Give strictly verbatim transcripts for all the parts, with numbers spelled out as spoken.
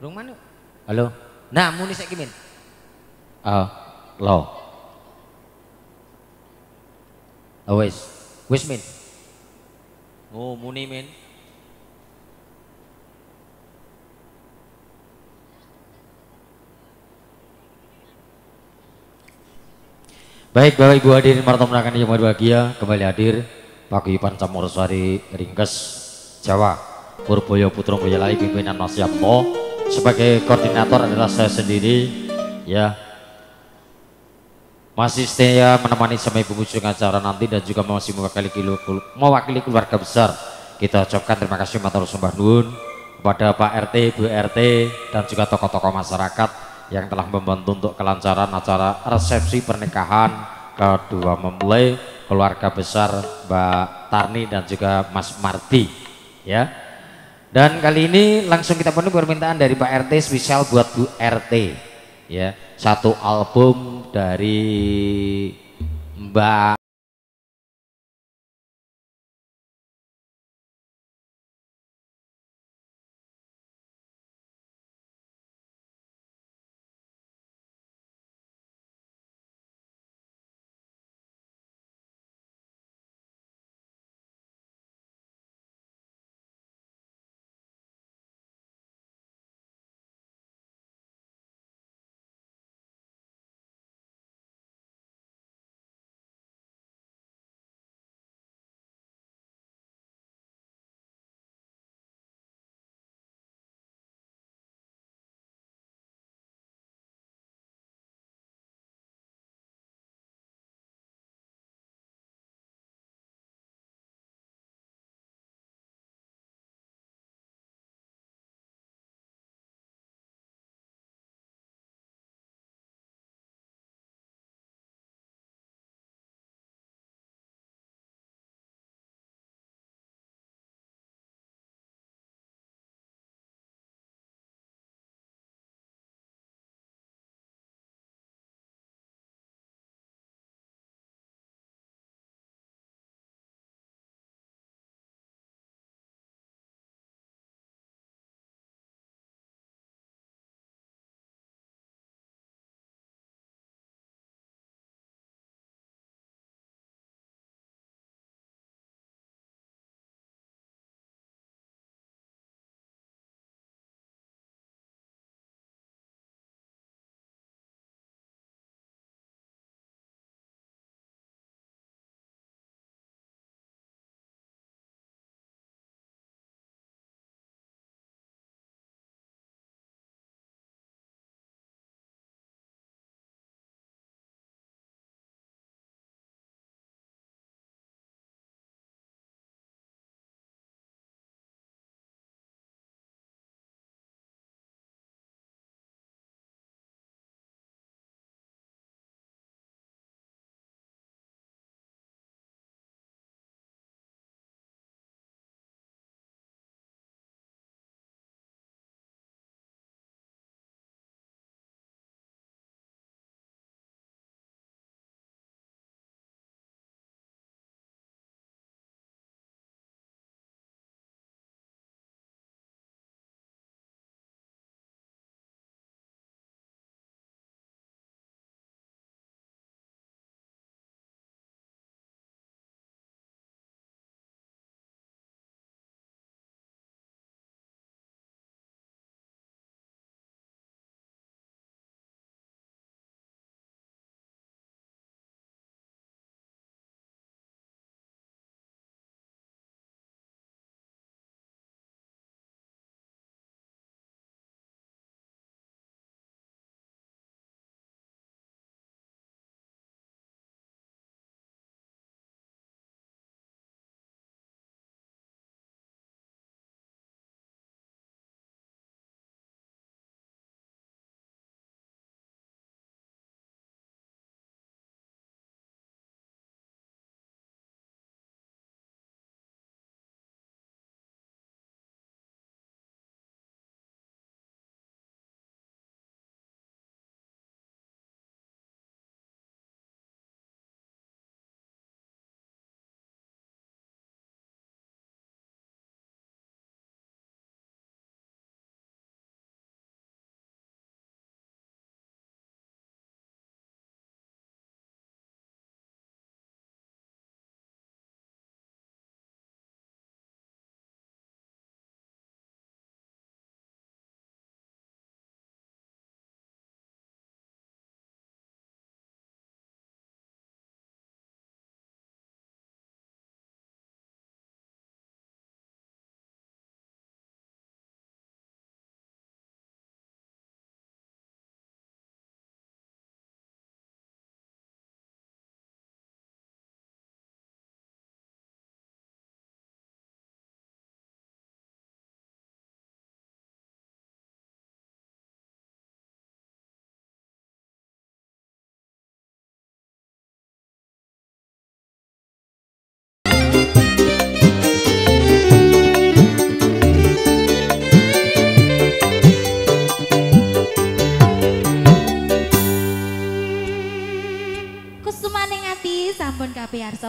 Rung mana? Halo. Nah, muni saiki Min. Ah, lo. Oh, wis. Wis Min. Oh, muni Min. Baik Bapak Ibu hadirin para tamu undangan yang berbahagia, kembali hadir Paguyuban Camorsari Ringkes Jawa Purboyo Putro Boyolali pimpinan Mas Yapto. Sebagai koordinator adalah saya sendiri ya. Masih setia menemani sampai penghujung acara nanti dan juga masih mewakili, mewakili keluarga besar. Kita ucapkan terima kasih matur sembah nuwun kepada Pak R T, Bu R T dan juga tokoh-tokoh masyarakat yang telah membantu untuk kelancaran acara resepsi pernikahan kedua mempelai keluarga besar Mbak Tarni dan juga Mas Marti ya. Dan kali ini langsung kita penuhi permintaan dari Pak R T spesial buat Bu R T ya, satu album dari Mbak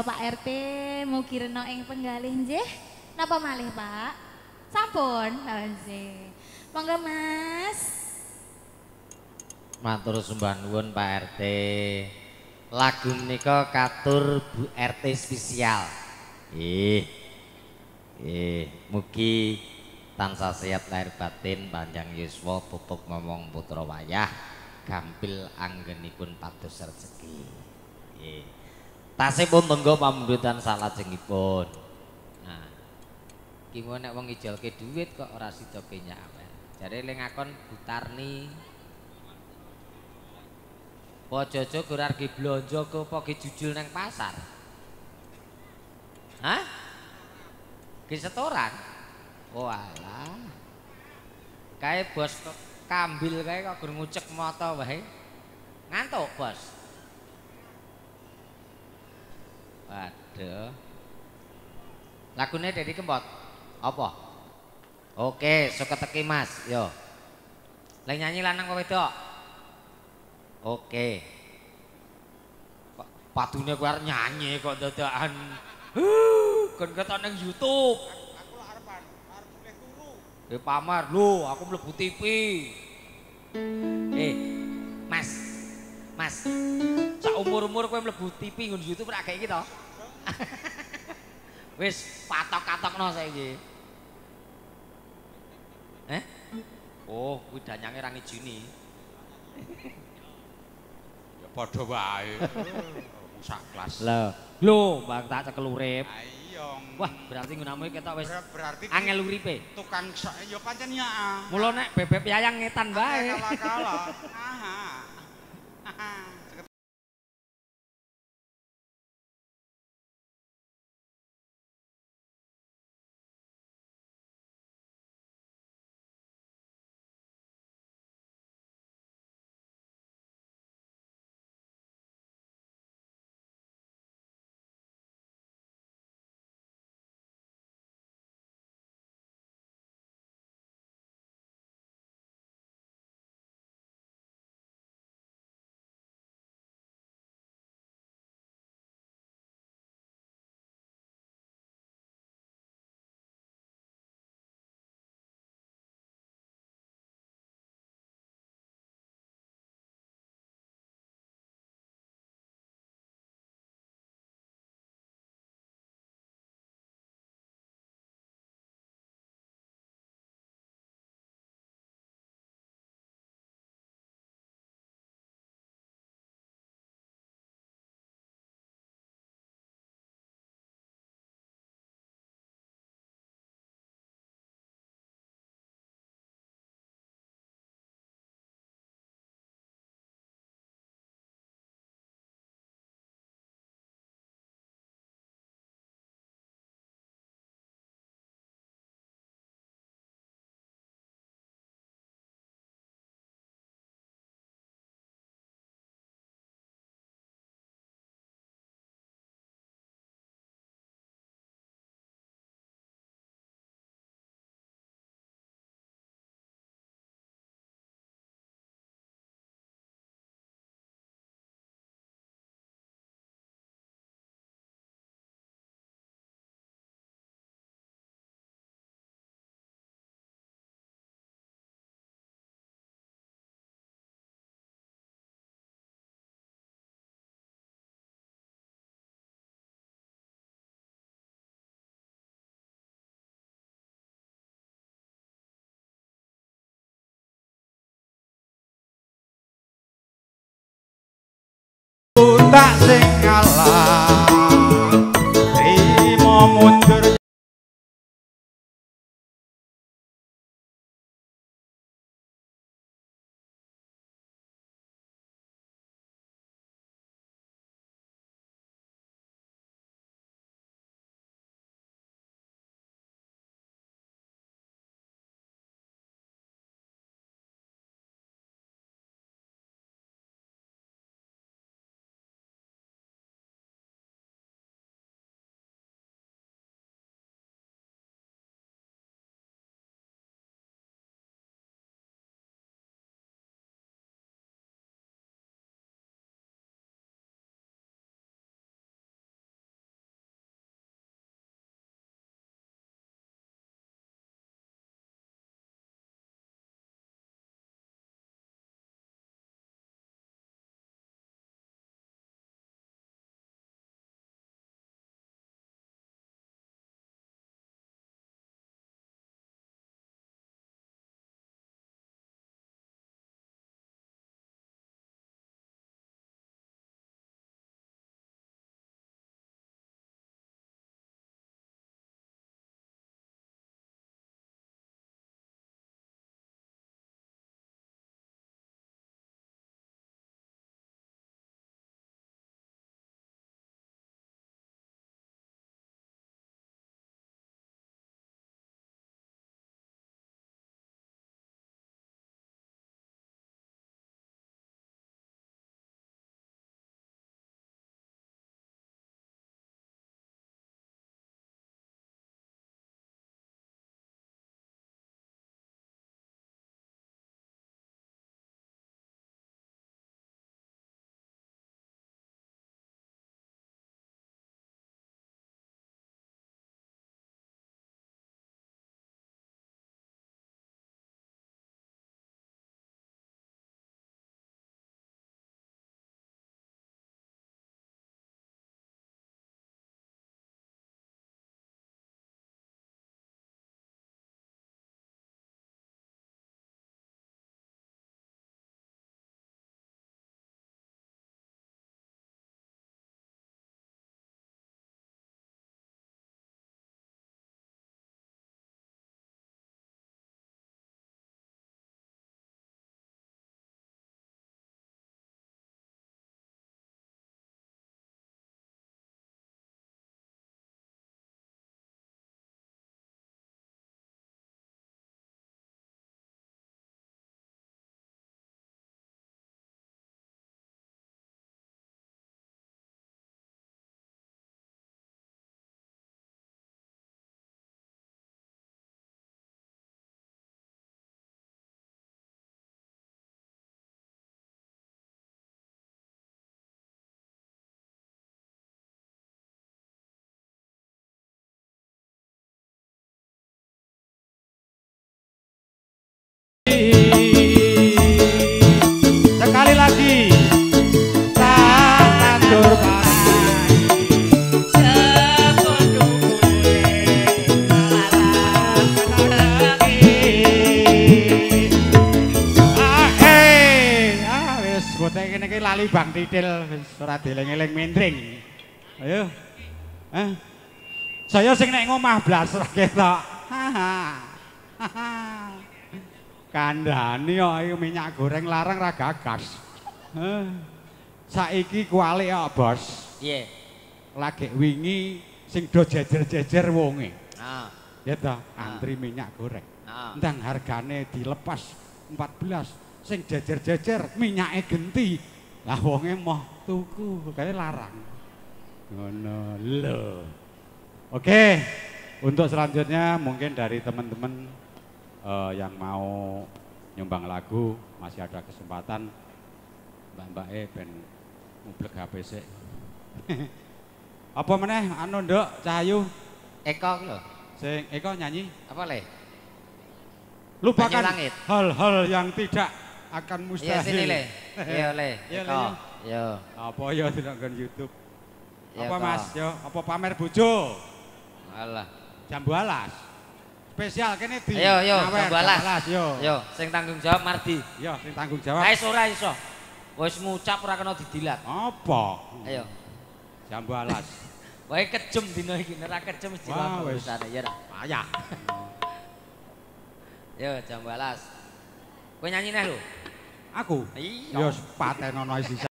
Pak R T mugi rena ing penggalih nggih. Napa malih, Pak? Sampun. Oh, nggih. Monggo, Mas. Matur sembah nuwun Pak R T. Lagu nika katur Bu R T spesial. Ih. Ih, mugi tansah sehat lahir batin, panjang yuswa, tutup ngomong putra wayah, gampil anggenipun pados rezeki. Nggih. Tasipun tenggo pamundhutan salajengipun. Nah, iki nek wong ngijolke dhuwit kok ora sida kenyaken. Jare ling ngakon Butarni. Pojojo gur arep blonjo ke apa ge jujul nang pasar? Hah? Ki setoran? Oh alah. Kae bos kambil kae kok gur ngucek mata wae. Ngantuk, Bos. Waduh. Lagune Dedi Kempot. Apa? Oke, suka teki Mas, yo. Lek nyanyi lanang apa wedok? Oke. Kok padune kowe arep nyanyi kok dadakan. Kon ketok nang YouTube. Aku lak arepan, arep mulih turu. Eh pamer lho, aku mlebu T V. Eh, Mas. Mas. Sak umur-umur kowe mlebu T V nggon YouTube rak iki to? Wis patok-katokno saiki. Eh? Oh, kuwi danyange ra ngijini. Ya padha wae. Sak kelas. Lho, lho, Bang tak cekel urip. Ha iya. Wah, berarti gunamu ketok wis berarti angel uripe. Tukang ya pancen ya. Mula nek bebek yayang ngetan bae. Kala-kala. Aha. Tak sing ngalah. Trimo mundur lali Bang Titil wis ora dieling-eling mindring. Ayo. Hah? Saya sing nek ngomah blas ora ketok. Kandhani kok iki minyak goreng larang ra gagas. Heh. Saiki kualik kok, Bos. Piye? Lagi wingi sing do jejer-jejer wonge. Ah. Ya ta, antri minyak goreng. Ah. Ndang hargane dilepas empat belas. Sing jejer-jejer minyake genti. Lah wonge moh tuku, kaya larang. Ngono lho. Oke, untuk selanjutnya mungkin dari teman-teman uh, yang mau nyumbang lagu masih ada kesempatan. Mbak-mbak e ben ngublek H P sik. Apa meneh anu Nduk Cahayu? Eko lho. Sing Eko nyanyi? Apa le? Lupakan Langit. hal-hal yang tidak akan mustahil. Iya sini le. Iya le. Iya, Eko. Le. Yo. Apa ya tidak kan YouTube? Iya, Apa Ko. Mas? Yo, apa pamer bojo? Alah. Jambu alas. Spesial kene di. Ayo yo, Nawer, Jambu Alas. yo. Yo, sing tanggung jawab Mardi. Yo, sing tanggung jawab. Ae ora iso. Wis ngucap ora kena didilat. Apa? Ayo. Jambu alas. Wae kejem dina iki, nek ora kejem mesti Wah, lho wis. urusane ya ra. Payah. Yo, Jambu Alas. Kowe nyanyi neh lho. Aku. Iya. Yo patenono sisa.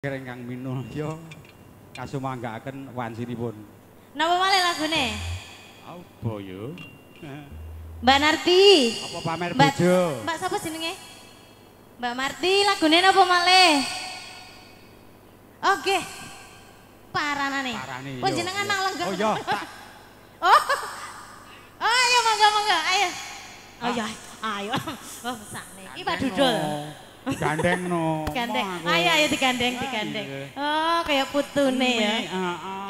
Kering kang minul yo kasumanggaaken wansinipun. Napa malih lagune? Apa yo? Mbak Narti. Apa pamer Mbak, bojo? Mbak sapa jenenge? Mbak Marti lagune napa malih? Oke. Paranane. Parane. Panjenengan nang lenggah. Oh iya, tak. Oh. Oh, ayo monggo monggo, ayo. Oh iya, ayo. Oh, besane. Iki Pak Dudul. Gandeng no. Gandeng. Ayo ayo digandeng, digandeng. Oh, kayak putune ya. Heeh.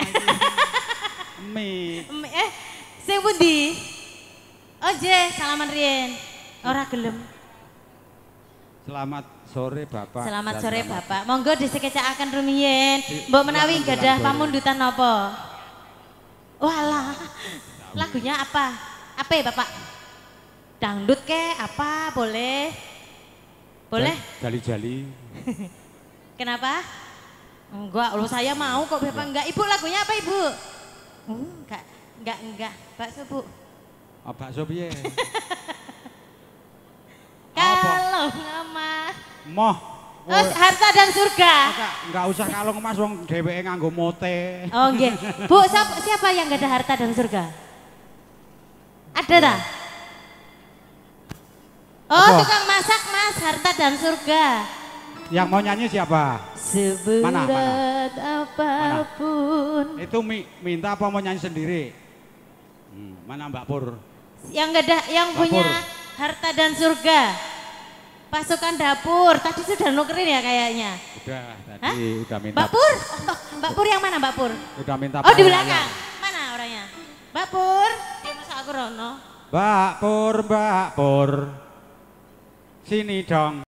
Mi. Mi- Eh, sing pundi? Oh, je, salaman riyen. Ora gelem. Selamat sore Bapak. Selamat dan sore selamat- Bapak. Monggo disekecakaken rumiyin. Di- Mbok menawi silakan, gadah silakan. pamundutan napa? Walah. Lagunya apa? Apa ya, Bapak? Dangdut ke apa? Boleh? Boleh? Jali-jali. Kenapa? Enggak, loh saya mau kok Bapak enggak. Ibu lagunya apa, Ibu? Hmm, enggak, enggak, enggak. Bakso, Bu. Oh, bakso piye? Kalau ngamah. Moh. Oh, harta dan surga. Enggak, enggak usah kalung Mas wong dheweke nganggo mote. Oh, nggih. Bu, siapa, siapa yang enggak ada harta dan surga? Ada tak? Oh, Apa? tukang masak, Mas, harta dan surga. Yang mau nyanyi siapa? Seberat Mana, apapun. Itu mi, minta apa mau nyanyi sendiri? Hmm, mana Mbak Pur? Yang enggak ada, yang Dapur. punya harta dan surga. Pasukan dapur, tadi sudah nukerin ya kayaknya. Udah tadi Hah? udah minta. Mbak Pur, oh, Mbak Pur yang mana Mbak Pur? Udah minta. Oh di penyanyi. belakang, mana orangnya? Mbak Pur, dia masa aku Rono. Mbak Pur, Mbak Pur. Sini dong.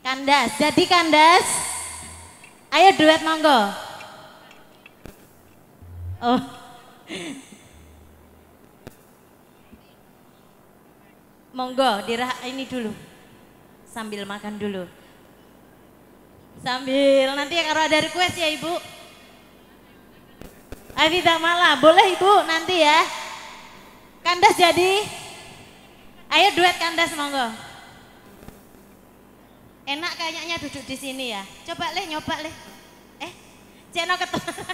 Kandas, jadi kandas. Ayo duet monggo. Oh. Monggo dirah ini dulu. Sambil makan dulu. Sambil nanti kalau ada request ya Ibu. Ah, tidak malah, boleh Ibu nanti ya. Kandas jadi. Ayo duet kandas monggo. Enak kayaknya duduk di sini ya. Coba leh, nyoba leh. Eh, Ceno ketularan.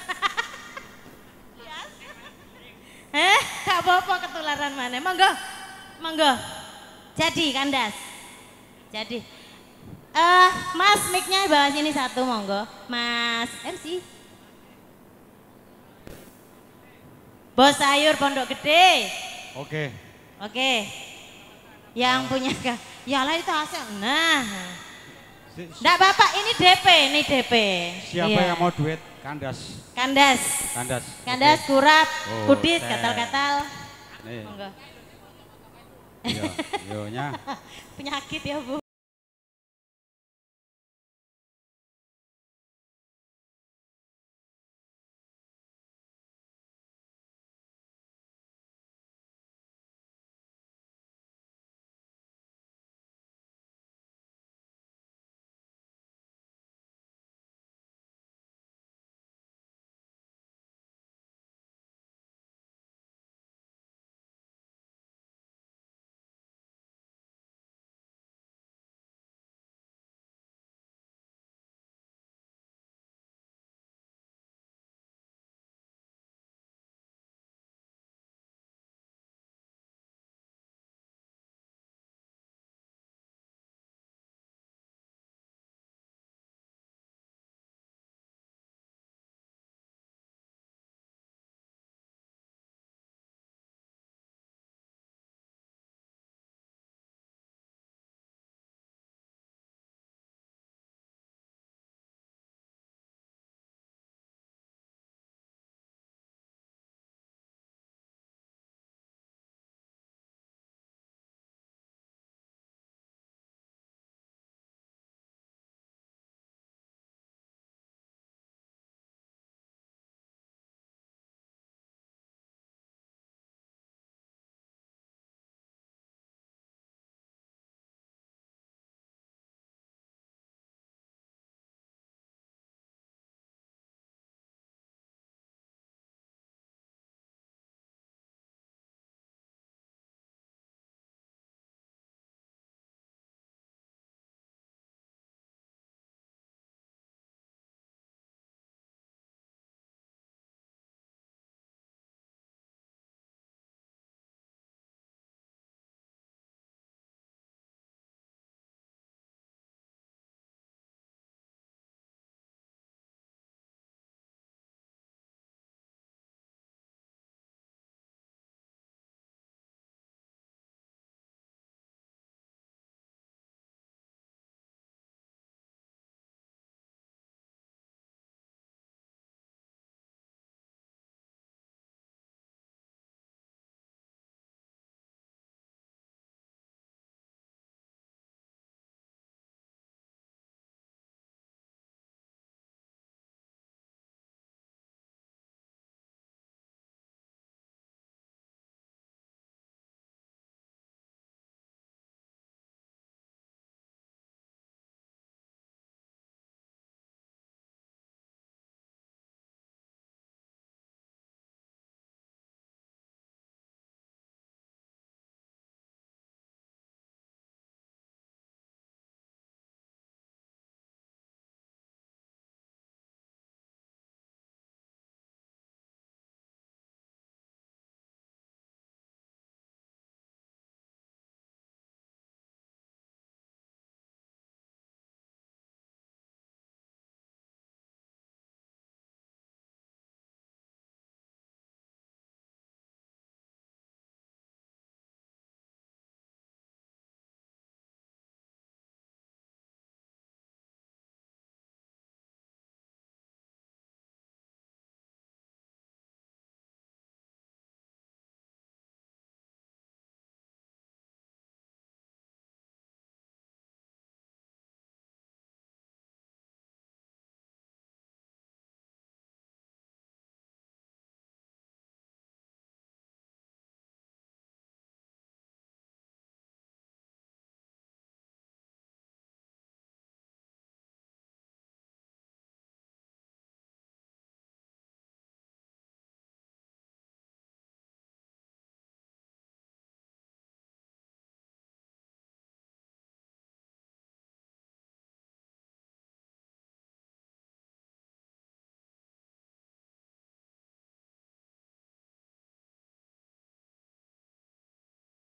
Eh, gak apa-apa ketularan mana. Monggo, monggo. Jadi kandas. Jadi. Eh, uh, Mas mic-nya bawa sini satu monggo. Mas M C. Bos sayur Pondok Gede. Oke. Oke. Yang oh. punya kah? Ya lah itu hasil. Nah. Si, si. Nggak Bapak, ini D P, ini D P. Siapa iya. yang mau duet kandas? Kandas. Kandas. Kandas, okay. kurap, oh, kudis, katal-katal. Monggo. Yo, yo nya. Penyakit ya, Bu.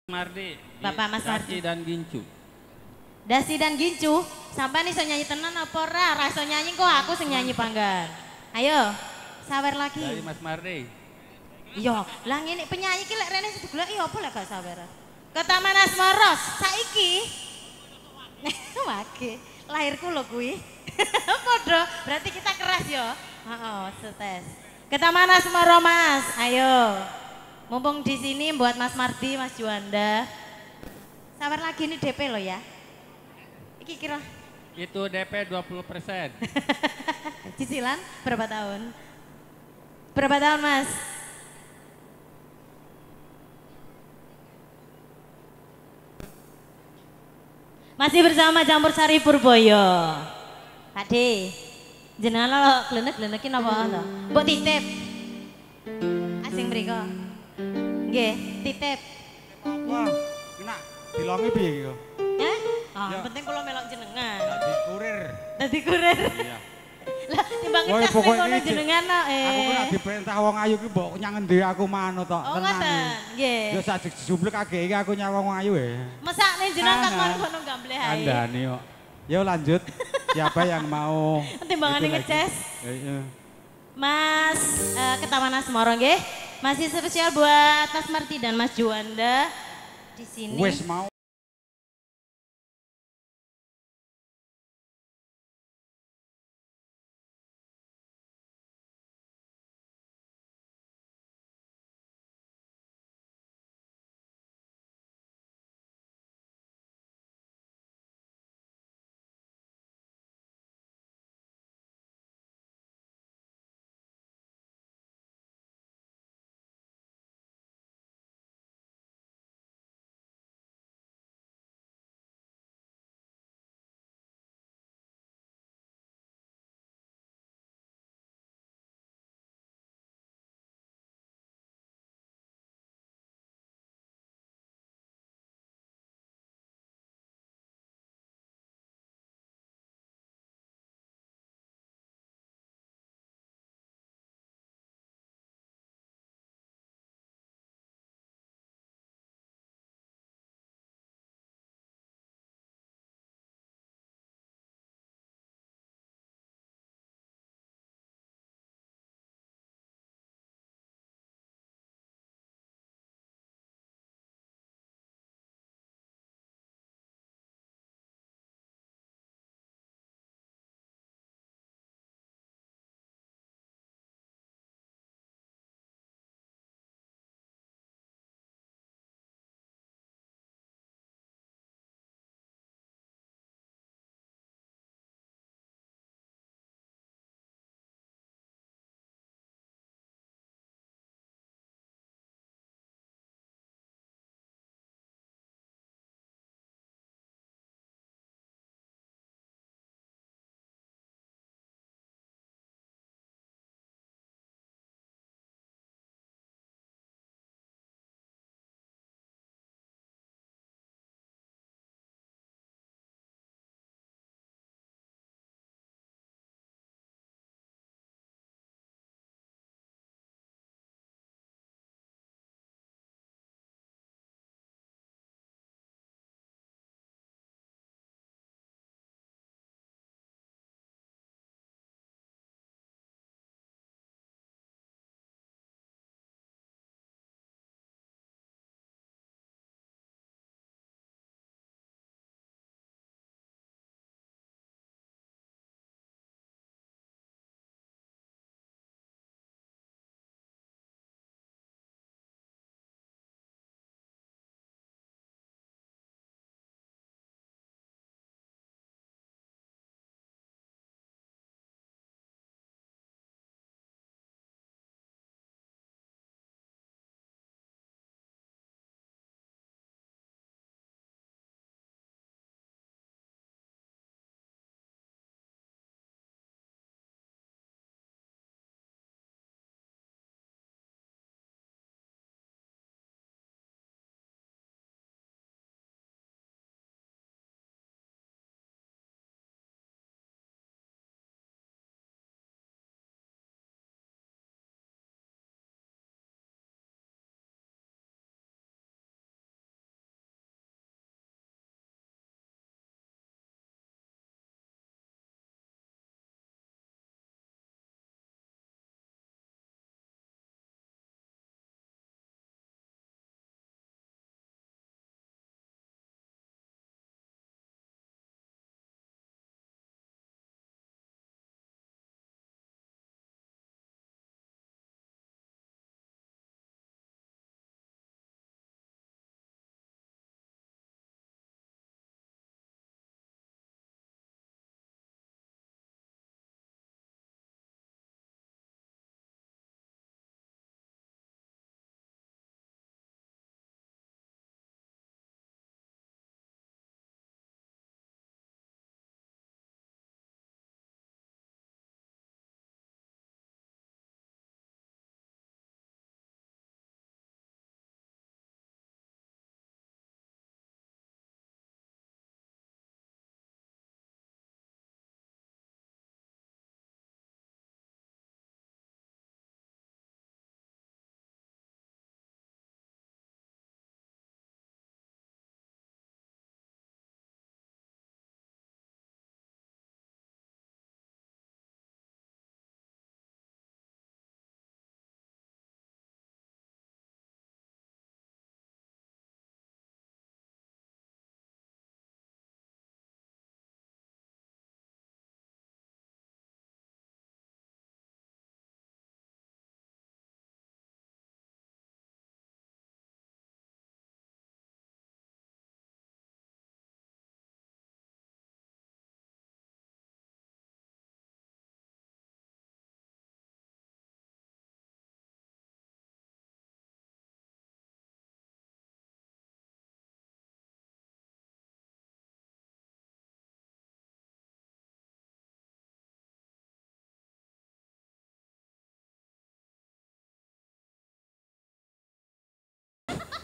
Mardi. Bapak Mas Mardi. Dasi dan Gincu. Dasi dan Gincu, sampai nih so nyanyi tenan apa ora? Rasa nyanyi kok aku sing nyanyi panggan. Ayo, sawer lagi. Dari Mas Mardi. Iya, lah ngene penyanyi ki lek rene digolek iya apa lek gak sawer. Ke Taman Asmaros, saiki. Wage, lahirku lho kuwi. Padha, berarti kita keras ya. Heeh, setes. Ke Taman Asmara Mas, ayo. Mumpung di sini buat Mas Mardi, Mas Juanda. Sawer lagi nih D P lo ya. Iki kira. Itu D P dua puluh persen. Cicilan berapa tahun? Berapa tahun Mas? Masih bersama Campur Sari Purboyo. Pak D, jenengan lo glenek-glenekin apa to? Mbok titip. Asing mriko. Nggih, titip. Wah, kena dilongi piye iki kok? Hah? Ah, Ya. penting kula melok jenengan. Dadi kurir. Dadi kurir. Iya. Lah timbang Woy, ngecas pokoknya ngono iki, jenengan no, eh. Aku kena diperintah wong ayu ki mbok nyang endi aku manut tok. Oh ngoten. Nggih. Ya sak dijumblek kage iki aku nyawang wong ayu e. Mesakne jenengan kan Ah. ngono gambleh ae. Andani kok. Yo lanjut. Siapa yang mau? Timbangane itu lagi? ngeces. Iya. Mas eh, ke Taman Asmara nggih. Masih spesial buat Mas Marti dan Mas Juanda di sini. Wes mau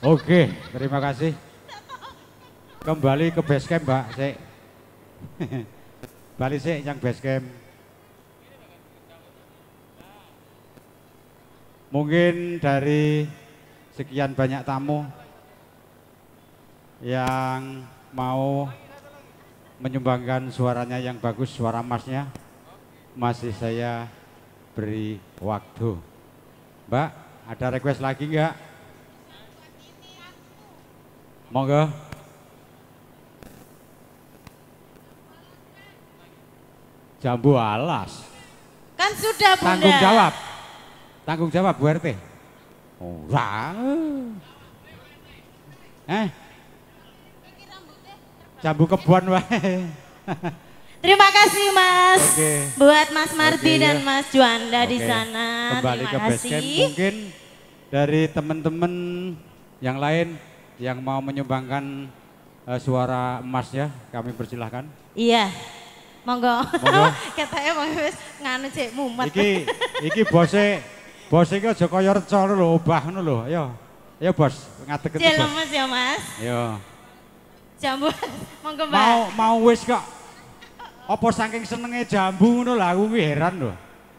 Oke, terima kasih. Kembali ke base camp, Mbak. Sik. Balik sih yang base camp. Mungkin dari sekian banyak tamu yang mau menyumbangkan suaranya yang bagus, suara emasnya, masih saya beri waktu. Mbak, ada request lagi enggak? Monggo. Jambu alas. Kan sudah Bunda. Tanggung jawab. Tanggung jawab Bu R T. Ora. Eh? Jambu kebon wae. Terima kasih Mas. Oke. Buat Mas Mardi Oke, dan ya. Mas Juanda di Oke. sana. Kembali Terima ke base camp. kasih. Mungkin dari teman-teman yang lain yang mau menyumbangkan eh, suara emasnya, kami persilahkan. Iya. Monggo. Monggo. Katanya mau wis nganu cek mumet. Iki iki bose bose iki aja kaya reca lho, obah ngono lho. Ayo. Ayo Bos, ngadeg Cek Bos. lemes ya Mas. Ayo. Jambu. Monggo Mbak. Mau mau wis kok. Apa saking senenge jambu ngono lho, aku ki heran lho.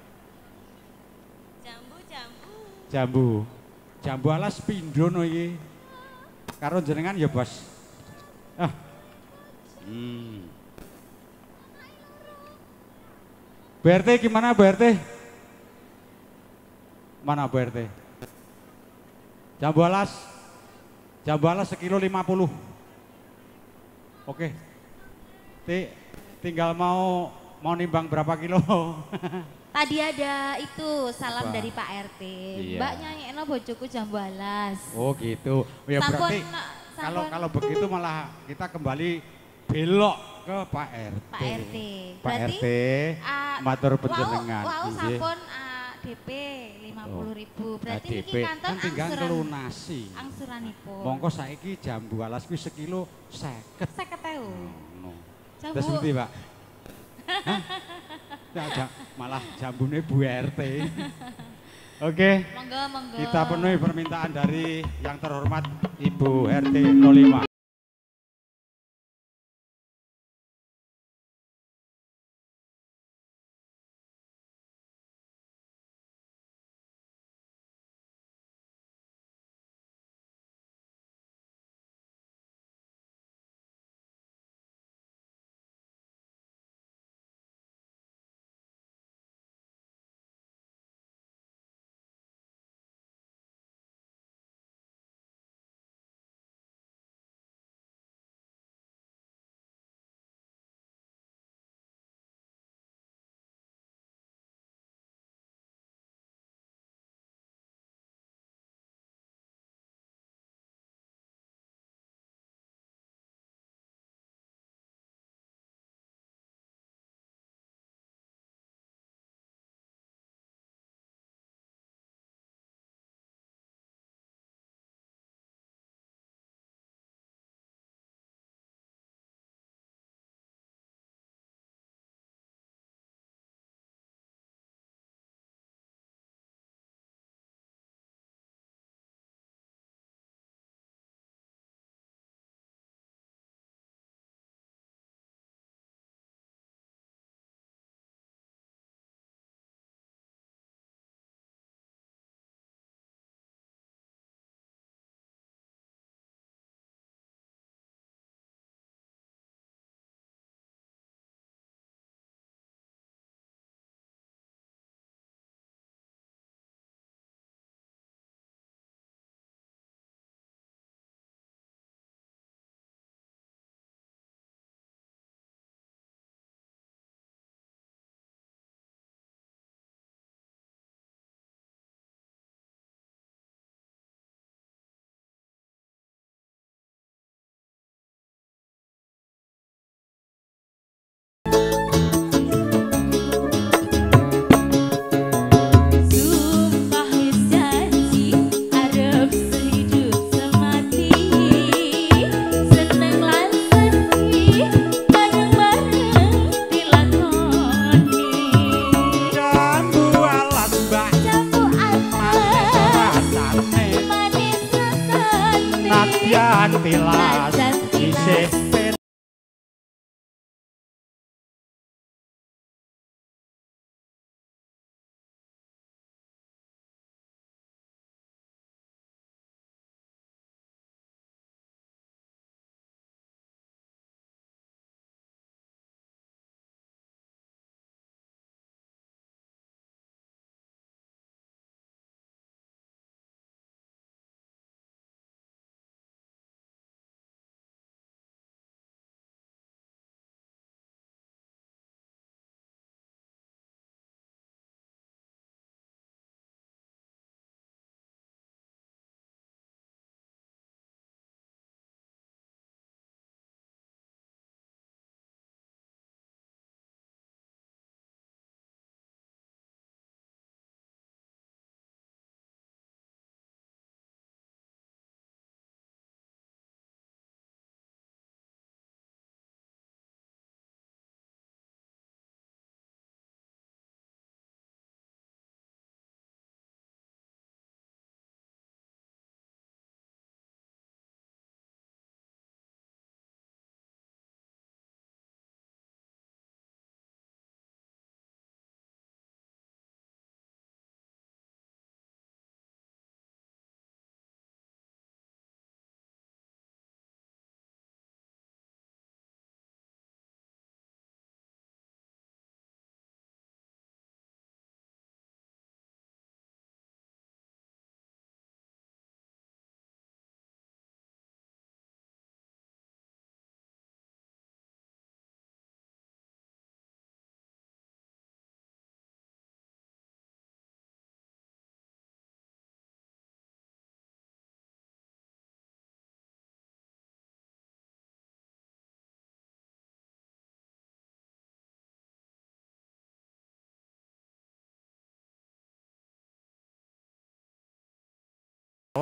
Jambu jambu. Jambu. Jambu alas pindho no iki. Karo jenengan ya, Bos. Ah. Hmm. B R T gimana B R T? Mana B R T? Jambu alas. Jambu alas sekilo lima puluh. Oke. Ti tinggal mau mau nimbang berapa kilo? Tadi ada itu salam Apa? dari Pak R T. Iya. Mbak nyanyi eno bojoku jambu alas. Oh gitu. Ya Sampun, berarti sampun. kalau kalau begitu malah kita kembali belok ke Pak R T. Pak R T. Pak R T, ah, matur wau- panjenengan. Wau Nggih. sampun ah, D P lima puluh ribu. Berarti A D P niki kantor kan tinggal angsuran. ngelunasi. Angsuranipun. Mongko saiki jambu alas kuwi sekilo seket. seket ewu. No. Jambu. Terus ngerti, Pak? Hah? Ya, ja- malah jambune Bu R T. Oke. Monggo, monggo. Kita penuhi permintaan dari yang terhormat Ibu R T nol lima.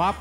jawab.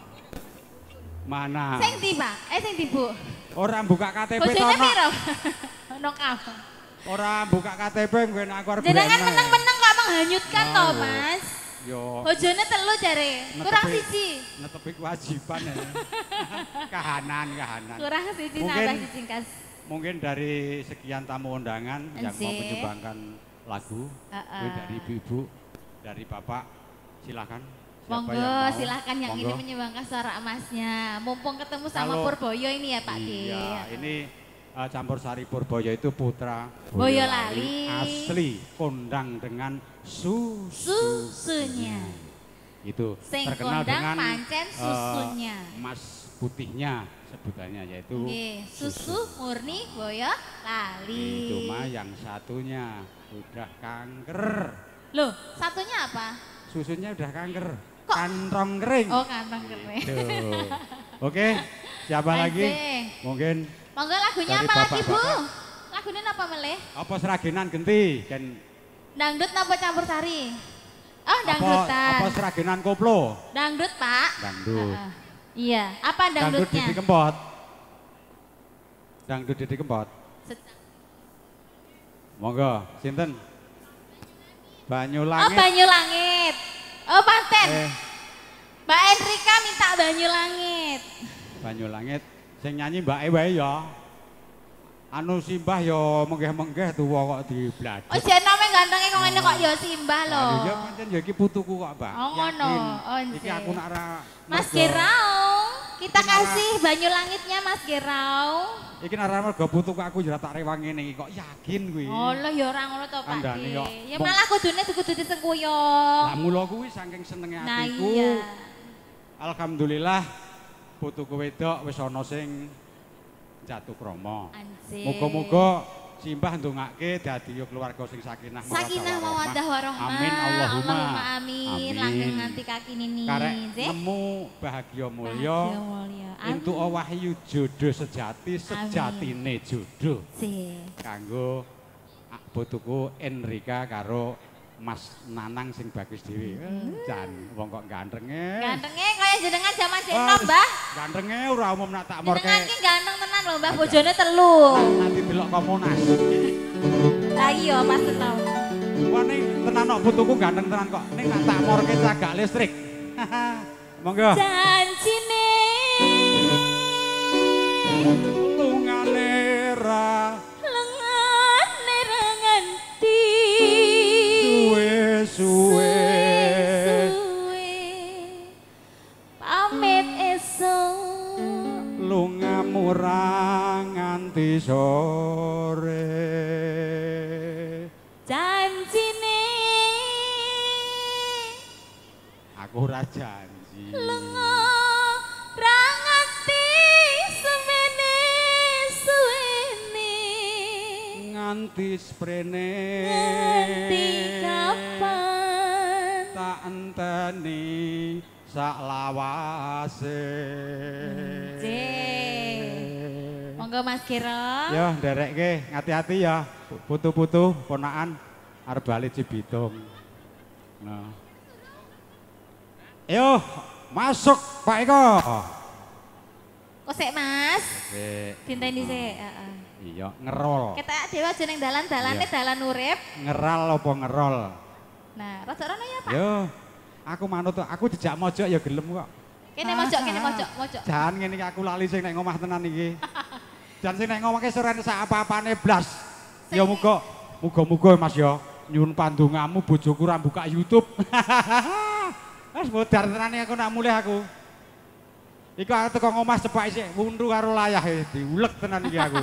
Mana? Sing ndi, Pak? Eh sing ndi, Bu? Orang buka K T P Bojone tono. piro? Ono kamu. Orang buka K T P nggen aku arep Jenengan berenek. meneng-meneng kok menghanyutkan Oh, toh, iya. Mas. Yo. Bojone telu jare. Kurang Netepi- siji. Netepi kewajiban ya. kahanan, kahanan. Kurang siji Mungkin- nambah siji kas. Mungkin dari sekian tamu undangan yang mau Enzih. menyumbangkan lagu Heeh. Wih, dari ibu-ibu, dari bapak, silakan. Siapa Monggo yang mau? silahkan yang Monggo. ini menyumbangkan suara emasnya. Mumpung ketemu sama Kalau- Purboyo ini ya Pak Ki. Iya, ini uh, campur sari Purboyo itu putra Boyolali. asli, kondang dengan susu. Susunya. Itu Sing terkenal kondang dengan pancen uh, susunya. emas putihnya sebutannya yaitu Nggih, susu murni Boyolali. itu mah yang satunya udah kanker. Loh, satunya apa? Susunya udah kanker. Kok- Kantong kering. Oh, kantong kering. Gitu. Oke, siapa lagi? Asik. Mungkin Monggo lagunya Dari apa lagi, Bu? bapak-bapak. Lagunya apa meleh? apa seragenan genti kan Dangdut napa campur sari? Oh, apa dangdutan. apa seragenan koplo? Dangdut, Pak. Dangdut. Heeh. Iya, apa Dangdut dangdutnya? Didi Kempot. Dangdut Didi Kempot. Set- Monggo, sinten? Oh, Banyulangit. Banyu Langit. Oh, Panten. Eh, Mbak Enrika minta Banyu Langit. Banyulangit. Sing nyanyi Mbak Ewe ya. Anu simbah ya menggeh-menggeh tuwa kok dibladek. Oh, jenenge gantenge kok ngene kok ya simbah lho. Aduh, ya pancen ya iki putuku kok, Mbak. Oh, ngono. Yakin. Oh, Iki nggih. aku nak ra Mas mergo- Gerau, kita Iki nara- kasih Banyu Langitnya Mas Gerau. Iki nak ra mergo putuku aku ya tak rewang ngene iki kok yakin kuwi. Oh, lho ya ora ngono to, Pak. Kandhane Ki. kok. Ya Mong- malah kudune kudu disengkuyung. Lah mula kuwi saking senenge Nah, atiku. iya. Alhamdulillah putuku wedok wis ana sing jatuh krama. Anjir. Muga-muga simbah ndongake dadi yo keluarga sing sakinah Sakinah mawaddah warahmah. Amin Allahumma. Allahumma amin. Langgeng nganti kaki nini. Karek Nggih. nemu bahagia mulya. Bahagia mulya. Amin. Entuk wahyu jodoh sejati sejatine jodoh. Sih. Kanggo ah, putuku Enrika karo Mas Nanang sing bagus dhewe. Eh, Jan wong kok gantenge. Gantenge kaya jenengan zaman Wah, Cina, Mbah. Gantenge ora umum nak tak morke. Jenengan ki ganteng tenan lho, Mbah. Bojone telu. Nanti delok komunas. Lah iya pas tau. Wah ning tenan kok putuku ganteng tenan kok. Ning nak tak morke cagak listrik. Monggo. Janjine Lungane ra lengane ranganti. suwe-suwe. Suwe. Pamit esuk. Lunga murang nganti sore. Janjine Aku ora janji. lenga ranganti semene suwene. Nganti sprene. Nganti kapan? Tak enteni sak lawase. Cek. Monggo Mas Kira. Ya nderekke hati-hati ya. Putu-putu ponakan arep bali Cibitung. Nah. Ayo masuk Pak Eko. Kok sik Mas? Sik. Dinteni sik, heeh. Iya, ngerol. Ketek dhewe aja ning dalan-dalane Iya. dalan urip. Ngeral apa ngerol? Nah, rada rono ya, Pak. Yo, aku manut tuh, aku dijak mojok ya gelem kok. Kene mojok, kene mojok, mojok. Jangan ngene iki aku lali sing nek ngomah tenan iki. Jan sing nek ngomongke sorene sak apa-apane blas. Ya muga muga-muga Mas ya nyuwun pandongamu bojoku ra buka YouTube. Wes modar tenan aku nak mulih aku. Iku aku teko ngomah cepak isik wuntu karo layah e diulek tenan iki aku.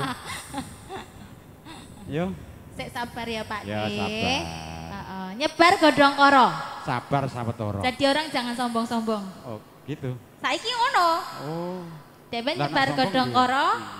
Yo, Sik sabar ya, Pak. ya Ki. sabar. Heeh, nyebar godhong koro. Sabar sawetara. Jadi orang jangan sombong-sombong. Oh, gitu. Saiki ngono. Oh. Dhewe Lah, nak nyebar sombong godhong piye? koro, Hmm.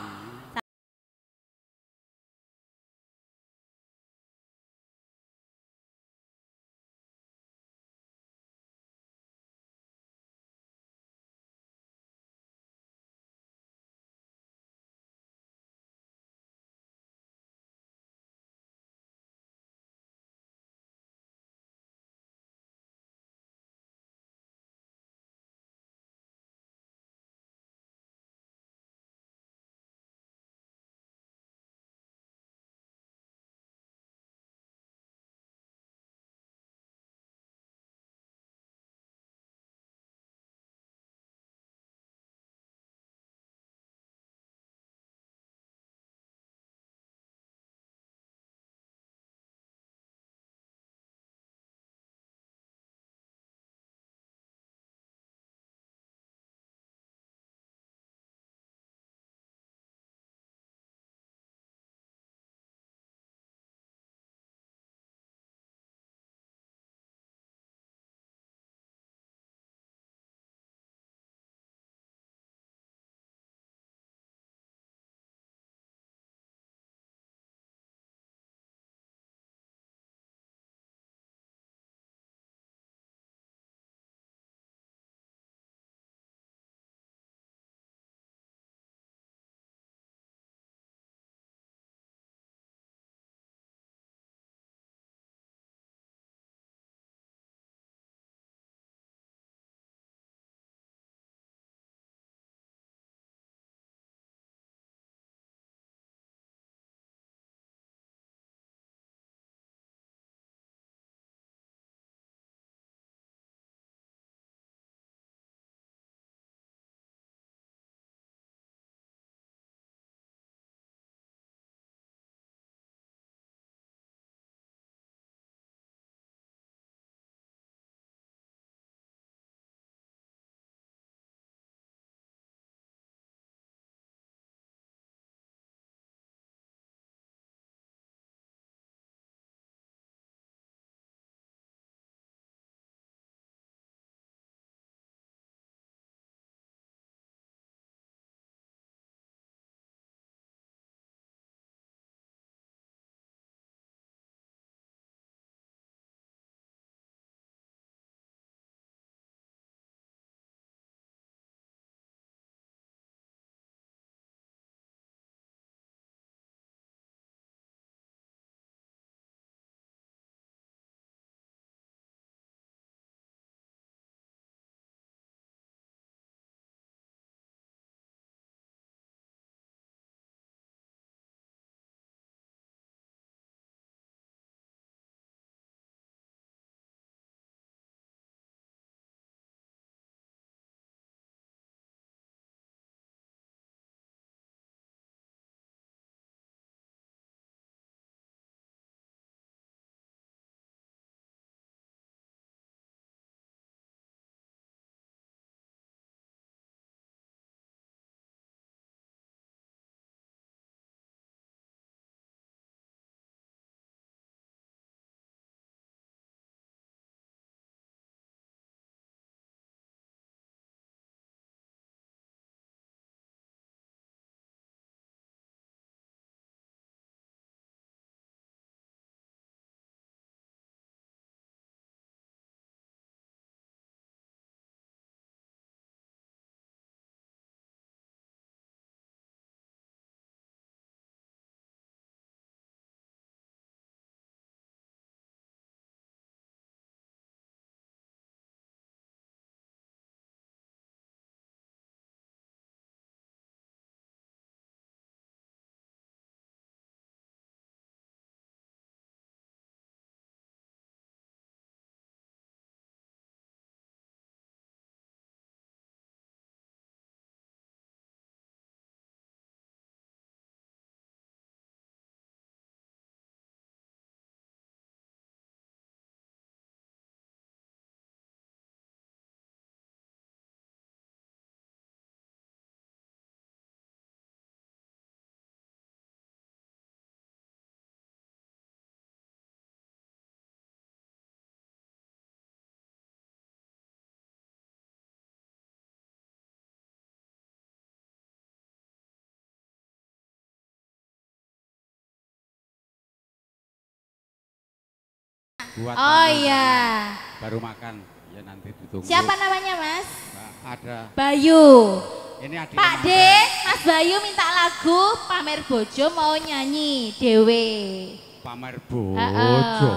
buat Oh tamu. iya. Baru makan. Ya nanti ditunggu. Siapa namanya Mas? Mbak, ada. Bayu. Ini adik Pak D, Mas Bayu minta lagu pamer bojo mau nyanyi dewe. pamer Heeh. bojo.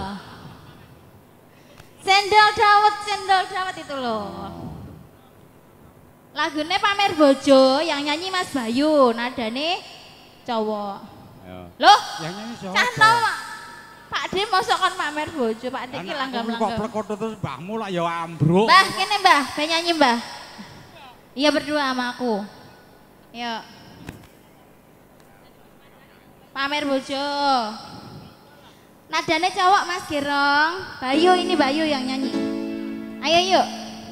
Sendal dawet, sendal dawet itu loh. Lagunya pamer bojo yang nyanyi Mas Bayu, nadane cowok. Ya. Loh, Yang nyanyi siapa? cantau Pak D mosok kon pamer bojo, Pak D ki Anakku kok langgam-langgam. plekoto terus mbahmu lah ya ambruk. Mbah, kene Mbah, ben nyanyi Mbah. Iya berdua sama aku. Yuk. Pamer bojo. Nadane cowok Mas Girong. Bayu ini Bayu yang nyanyi. Ayo yuk.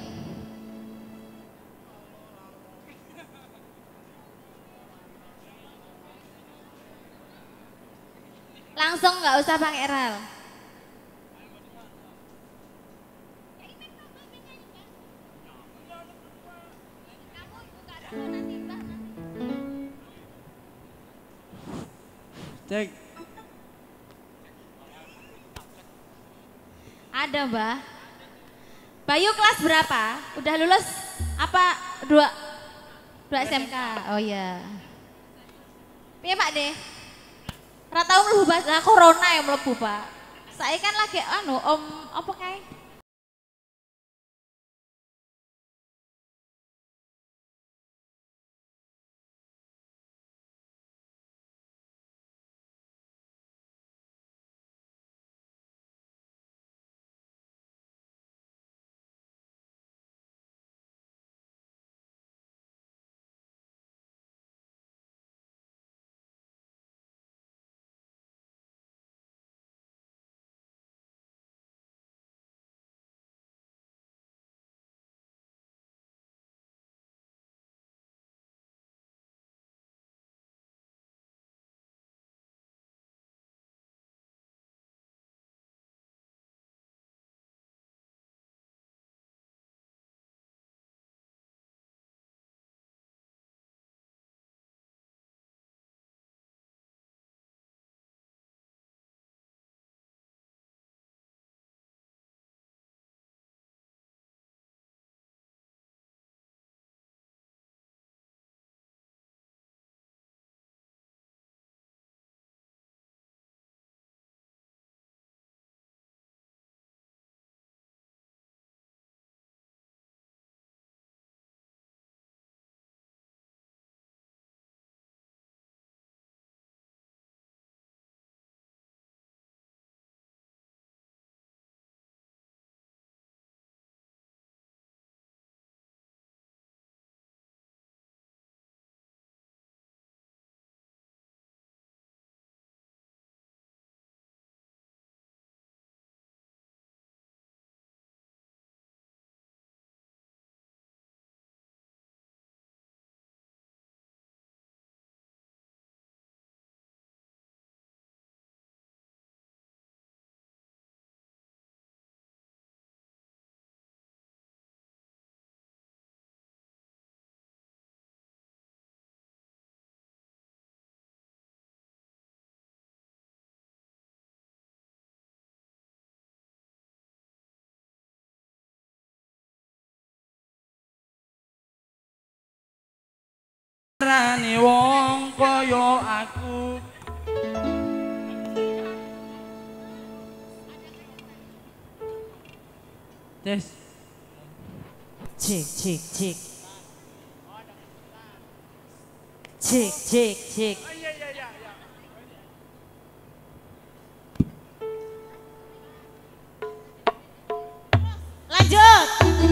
Langsung nggak usah pakai rel. Cek. Ada Mbah. Bayu kelas berapa? Udah lulus apa dua dua S M K? Oh iya. Piye Pak De? Ora tau mlebu bahasa corona ya mlebu Pak. Saya kan lagi anu om apa kae? Rani wong kaya aku. Tes. Cik, cik, cik. Cik, cik, cik. Lanjut.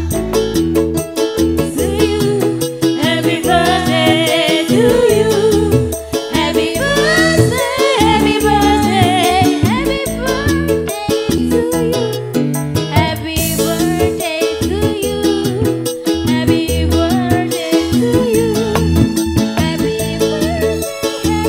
Happy birthday to you. Happy birthday, happy birthday, happy birthday to you. Happy birthday to you. Happy birthday to you. Happy birthday,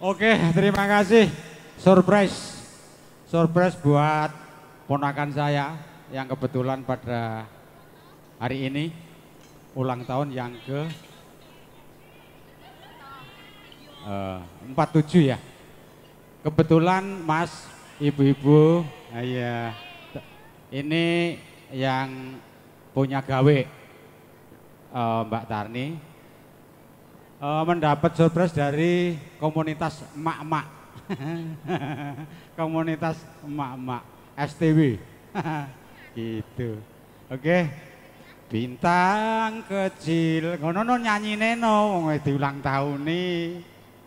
Oke, terima kasih. Surprise. Surprise buat ponakan saya yang kebetulan pada hari ini ulang tahun yang ke uh, empat puluh tujuh ya. Kebetulan Mas, ibu-ibu, ya, ini yang punya gawe uh, Mbak Tarni uh, mendapat surprise dari komunitas emak-emak. Komunitas emak-emak S T W. Gitu. Oke. Bintang kecil, ngono nyanyine no wong diulang tahun nih.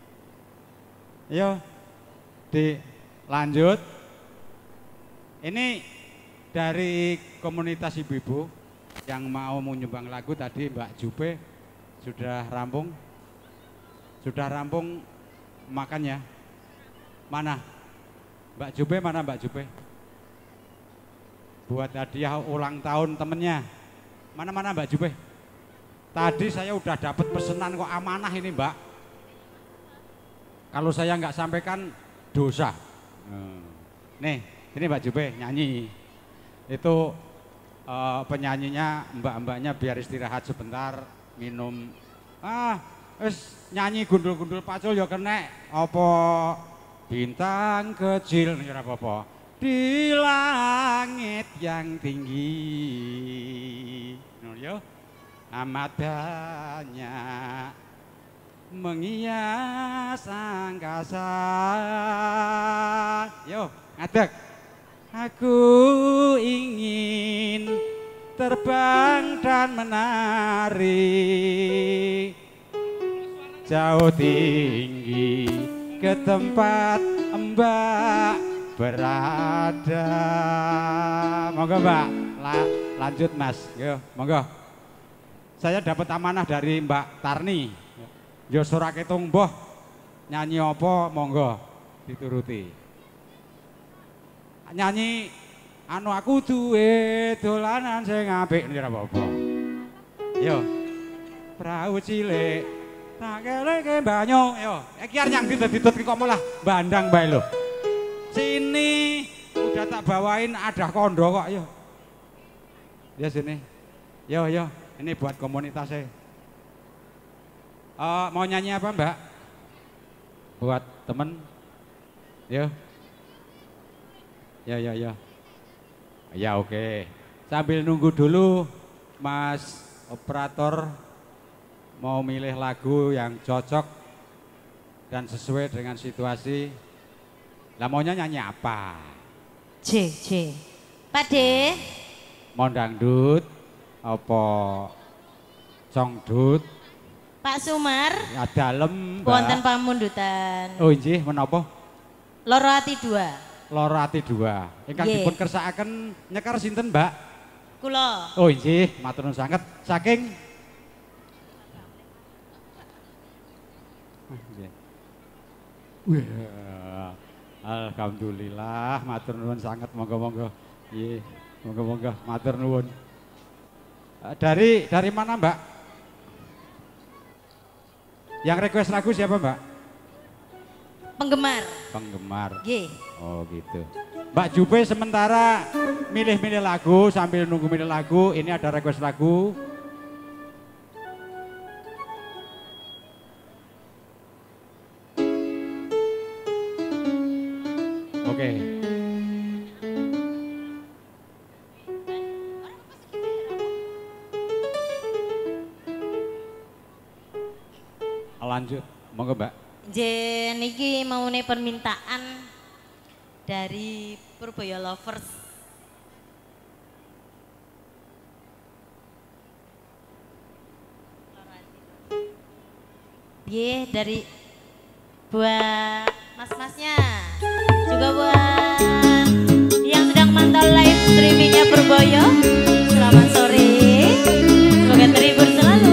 Yo. Dilanjut. Ini dari komunitas ibu-ibu yang mau menyumbang lagu tadi Mbak Jupe sudah rampung. Sudah rampung makannya. Mana? Mbak Jupe mana Mbak Jupe? Buat hadiah ulang tahun temennya. Mana-mana Mbak Jupe? Tadi saya udah dapat pesanan kok amanah ini Mbak. Kalau saya nggak sampaikan dosa. Nih, ini Mbak Jupe nyanyi. Itu uh, penyanyinya mbak-mbaknya biar istirahat sebentar, minum. Ah, wis nyanyi gundul-gundul pacul ya kena. Apa bintang kecil nih apa-apa. Di langit yang tinggi. Nur yo. Amat banyak menghias angkasa. Yo, ngadeg. Aku ingin terbang dan menari jauh tinggi ke tempat Mbak berada. Monggo Mbak, La, lanjut Mas. Yo, monggo. Saya dapat amanah dari Mbak Tarni. Yo surake tumbuh nyanyi apa monggo dituruti. Nyanyi anu aku duwe dolanan sing apik ora apa-apa. Yo. Prau cilik tak keleke banyu yo. Iki arep nyang ditut ki kok malah bandang bae lho. Sini udah tak bawain ada kondo kok yo. Ya sini. Yo yo, ini buat komunitasnya. Uh, mau nyanyi apa Mbak? Buat temen? Yo. Ya ya ya. Ya oke. Okay. Sambil nunggu dulu Mas operator mau milih lagu yang cocok dan sesuai dengan situasi. Lah maunya nyanyi apa? J J. Pak De. Mau dangdut apa congdut? Pak Sumar. Ya dalem, Mbak. Wonten pamundutan. Oh nggih, menapa? Loro Ati dua. Loro Ati dua. Ingkang Nggih. dipun kersakaken nyekar sinten, Mbak? Kula. Oh nggih, matur nuwun sanget. Saking Wah, alhamdulillah, matur nuwun sanget, monggo-monggo. Nggih, monggo-monggo, matur nuwun. Dari dari mana, Mbak? Yang request lagu siapa, Mbak? Penggemar. Penggemar. Nggih. Oh gitu. Mbak Jupe sementara milih-milih lagu sambil nunggu milih lagu. Ini ada request lagu. Oke. Lanjut, monggo Mbak. Jen iki maune permintaan dari Purboyo Lovers. Piye dari buat mas-masnya, juga buat yang sedang mantau live streamingnya Purboyo. Selamat sore, semoga terhibur selalu.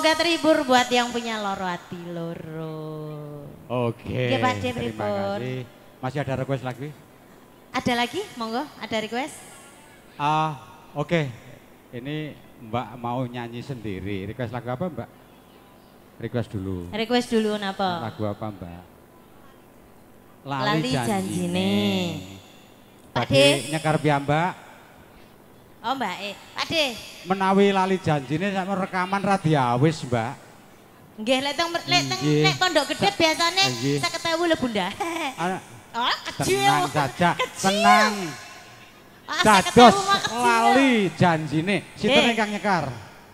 Semoga terhibur buat yang punya loro hati loro. Oke. Oke, Pak D, Terima pripun? kasih. Masih ada request lagi? Ada lagi? Monggo, ada request? Ah, oke. Ini Mbak mau nyanyi sendiri. Request lagu apa, Mbak? Request dulu. Request dulu napa? Lagu apa, Mbak? Lali janjine. Pak D. Pak nyekar piyambak. Oh Mbak E, Pak D. Menawi lali janjine sama rekaman radiawis, Mbak. Nggih, lek teng lek teng Nggih. lek pondok gede biasane Nggih. seket ewu lho Bunda. Ah, Oh, kecil. tenang saja, Kecil. tenang. Ah, seket Dados ewu mah kecil. lali janjine. Sinten Nggih. ingkang nyekar?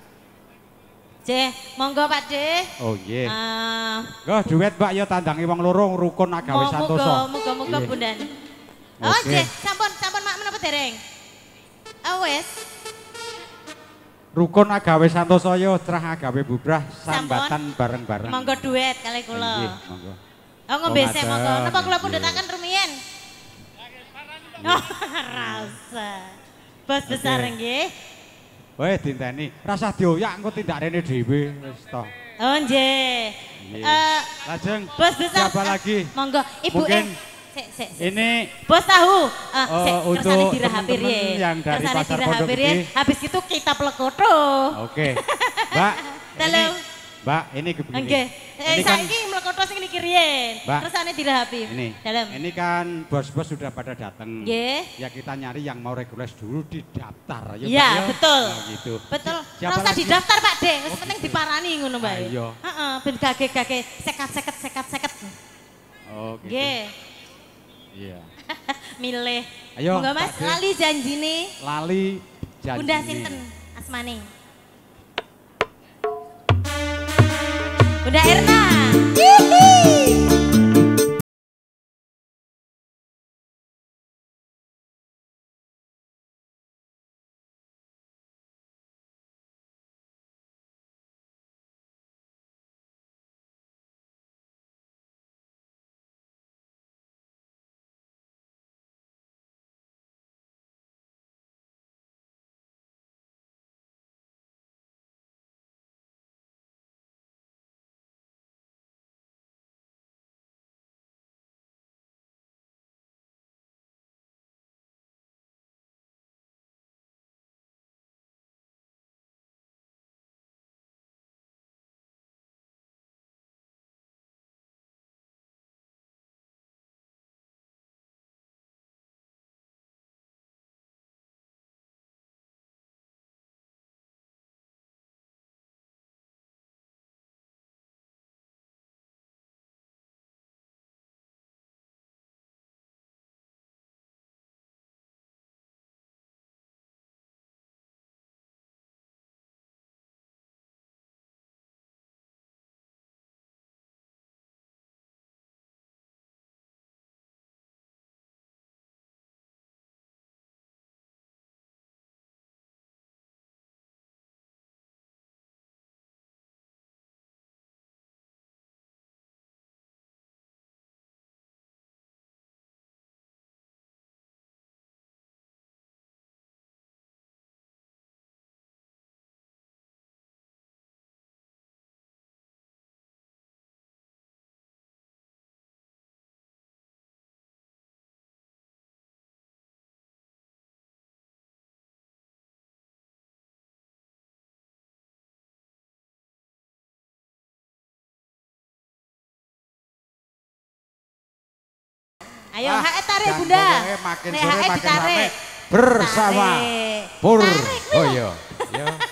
J, monggo Pak D. Oh nggih. Ah, Go duet Mbak ya tandangi wong loro rukun agawe Mo- santoso. Muga muga muga Nggih. Bunda. Oh, Oke. J, sampun sampun mak menapa dereng? Ah wes. Rukun agawe santoso yo trah agawe bubrah Sampun. sambatan bareng-bareng. Monggo duet kali Nggih, kula. monggo. Oh ngombe Oh, sik ngaten. monggo. Napa kula Nggih. pundhutaken rumiyin? Oh, rasa. Bos besar Oke. nggih. Weh dinteni, rasah dioyak engko tindak rene dhewe wis to. Oh nggih. Nggih. Eh, Lajeng Bos besar. siapa ah, lagi? Monggo, Ibu Mungkin eh. Sik sik sik. Ini Bos tahu. Ah, Oh, sik, untuk kersane dirahapir teman-teman ye. yang dari Kersane Pasar dirahapir Pondok ye. Gede. Habis itu kita plekoto. oke. Mbak, ini, Halo. Mbak, ini begini. Nggih. Eh Ini kan saiki mlekoto sing niki riyen. Mbak. Kersane dirahapir. ini. Dalam. Ini kan bos-bos sudah pada datang. Nggih. Ya kita nyari yang mau regules dulu di daftar. Ayo, Iya, Mbak, ya. betul. Nah, gitu. Betul. Si- siapa Ora usah lagi? didaftar Pak De, wis Oh, penting gitu. diparani ngono bae. Ayo. Heeh, ben gage-gage sekat-seket sekat-seket. Oh, gitu. Nggih. Iya. Milih. Ayo, Monggo Mas, Pak De. lali janjine. Lali janji. Bunda sinten asmane? Bunda Erna. Hihi. Ayo, Ah, hae tarik dan Bunda. pokoknya makin Nek sore hae makin ditarik. rame bersama Tarik. Pur. Tarik, Oh lho. iya. Ya.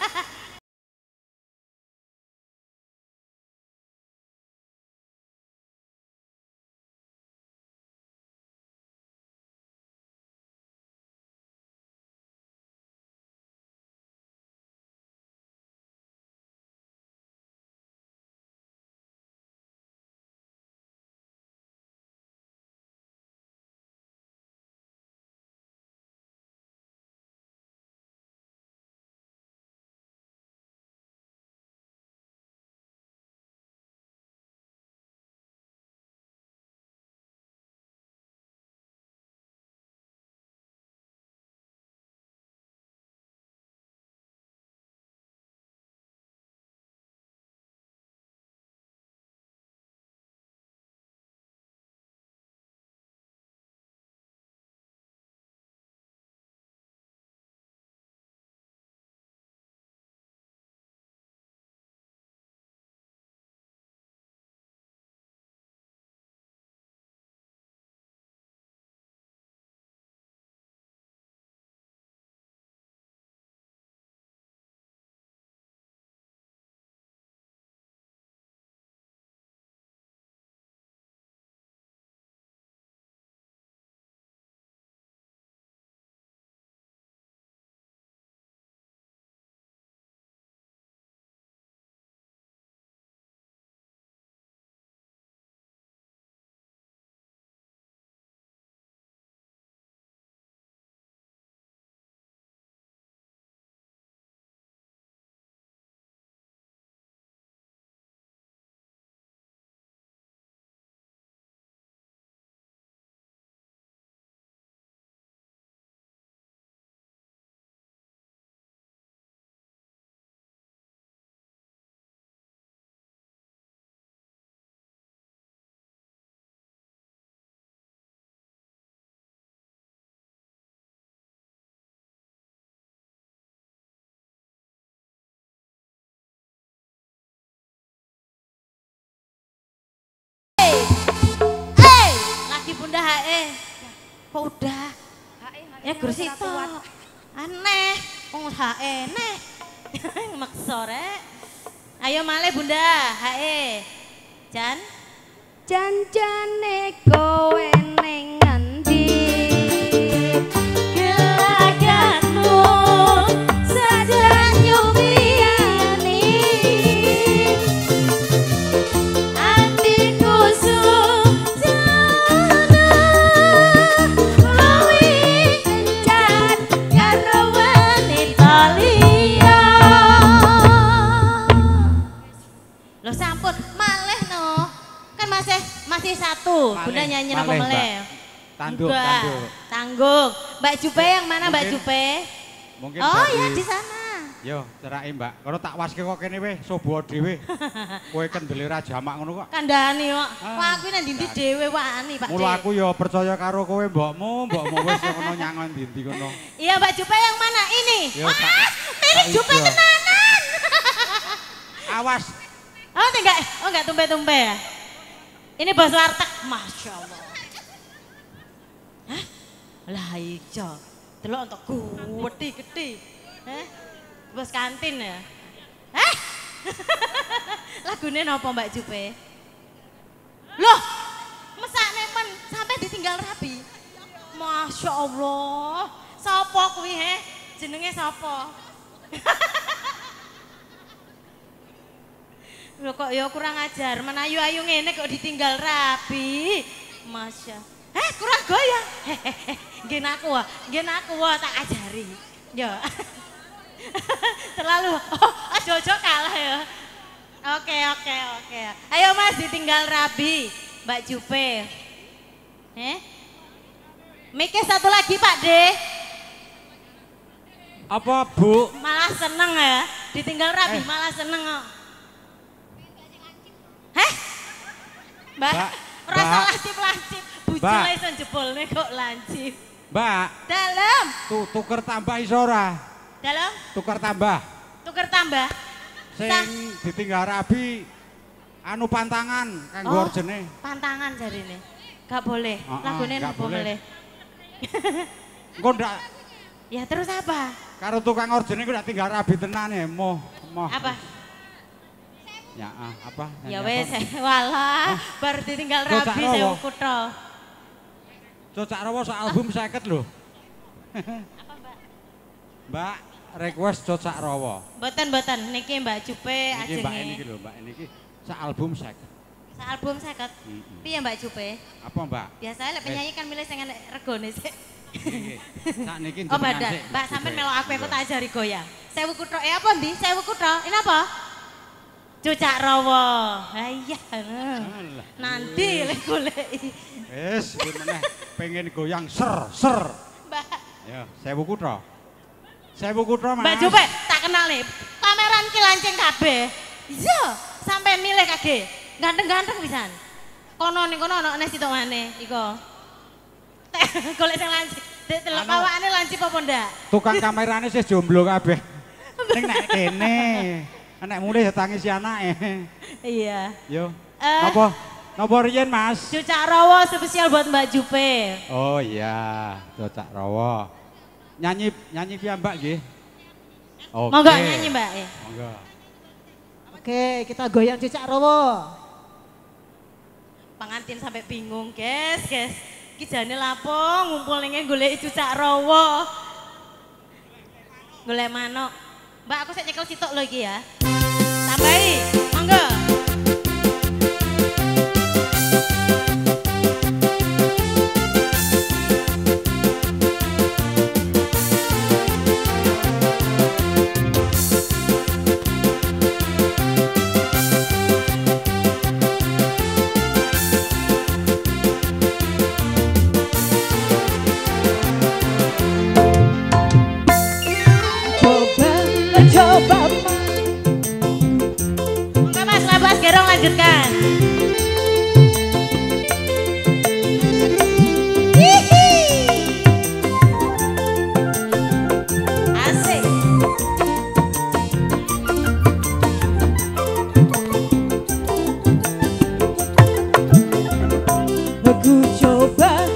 Bunda Hae. Kok udah? Ya kursi itu. Aneh. Wong Hae neh. Maksa rek. Ayo malih Bunda Hae. Jan. Janjane kowe ning ngendi gelagatmu saja nyupiani atiku sujana lawi kencan karo wanita liya. Loh sampun malih no. Kan masih masih satu. Bunda nyanyi apa meleh? Tanduk, Enggak. tanduk. Tanggung. Mbak Jupe yang mana Mbak Mungkin- Jupe? Mungkin Oh dari- ya di sana. Yo, cerai Mbak. Kalau tak waske kok kene weh, sobo dhewe. Kowe kendeli ra jamak ngono kok. Kandhani kok. Ah. Wah aku nang ndi dhewe wani Pak Mula Dik. aku yo percaya karo kowe mbokmu, mbokmu wis ngono nyangon ndi kono. Iya Mbak Jupe yang mana? Ini. Yo, Wah, tak- mirip tak Jupe ijo. tenanan. Awas. Oh enggak, oh enggak tumpe-tumpe ya? Ini bos warteg, Masya Allah. Hah? Lah iya, delok untuk gede-gede. Hah? Bos kantin ya? Hah? Lagune napa Mbak Jupe? Loh, mesak nemen sampai ditinggal rapi. Masya Allah, sapa kuwi he? Jenenge sapa? Loh kok ya kurang ajar, menayu-ayu ngene kok ditinggal rapi. Masya. Eh kurang goyang. Hehehe, nggih aku wah, nggih aku wah tak ajari. Yo. Terlalu, oh aja-aja kalah ya. Oke oke oke. Ayo Mas ditinggal rapi, Mbak Jupe. Eh? Mikir satu lagi Pak De. Apa Bu? Malah seneng ya, ditinggal rapi Eh. malah seneng kok. Heh? Mbak, Mbak, rasa Mbak. lancip-lancip, Mbak. bujule iso jebolne kok lancip. Mbak, Dalam, tu tuker tambah iso ora? dalam, Tuker tambah. tuker tambah. Sing Sah. ditinggal rabi anu pantangan kanggo Oh, orjene. pantangan jarine. Gak boleh, Oh, oh, lagune gak napa boleh. boleh. Engko ndak Ya terus apa? karo tukang orjene ku ndak tinggal rabi tenan ya, moh. Moh. Apa? Ya, ah, apa? Ya Nyanyi wes, apa? walah, baru ditinggal Cocak rabi rowo. sewu kutho. Cocak Rawa sak album seket lho. Apa Mbak? Mbak, request Cocak Rawa. Mboten-mboten, niki Mbak Jupe Iki Mbak ini ajenge. lho, Mbak ini iki sak album seket. Sa album seket. Mm-mm. Piye Mbak Jupe? Apa Mbak? Biasanya lek penyanyi kan milih sing enek regone sik. Iki. Sak niki Oh jenengan badan, sik, Mbak sampean Jupe. melok aku aku Iya. tak ajari goyang. Sewu kutho, eh apa ndi? Sewu kutho. Ini apa? Cucak rawa. Ha iya. Alah. Nanti lek goleki. Wis, kuwi meneh pengen goyang ser ser. Mbak, Ya, sewu kutho. Sewu kutho, Mas. Mbak Jupe tak kenal nih. Kameran ki lancing kabeh. Iya, sampean milih kage. Ganteng-ganteng pisan. Kono ning kono ana sitok maneh iko. Golek sing lancip. Dek telek Anu. awakane lancip apa ndak? Tukang kamerane sih jomblo kabeh. Ning nek kene, nek mulih ya tangisi anake. Iya. Yo. Eh. Napa? Napa riyen, Mas? Cucak rawa spesial buat Mbak Jupe. Oh iya, Cocak Rawa. Nyanyi nyanyi piyambak nggih. Oke. Monggo nyanyi Mbak. Eh. Monggo. Oke, kita goyang Cicak Rowo. Pengantin sampai bingung, guys, guys. Iki jane lapo ngumpul ning golek cucak rawa. Golek manuk. Mbak, aku sik nyekel sitok lho iki ya. Tambahi, monggo. Coba, coba. Monggo Mas, lepas gerong lanjutkan. Hihi. Asik. Aku coba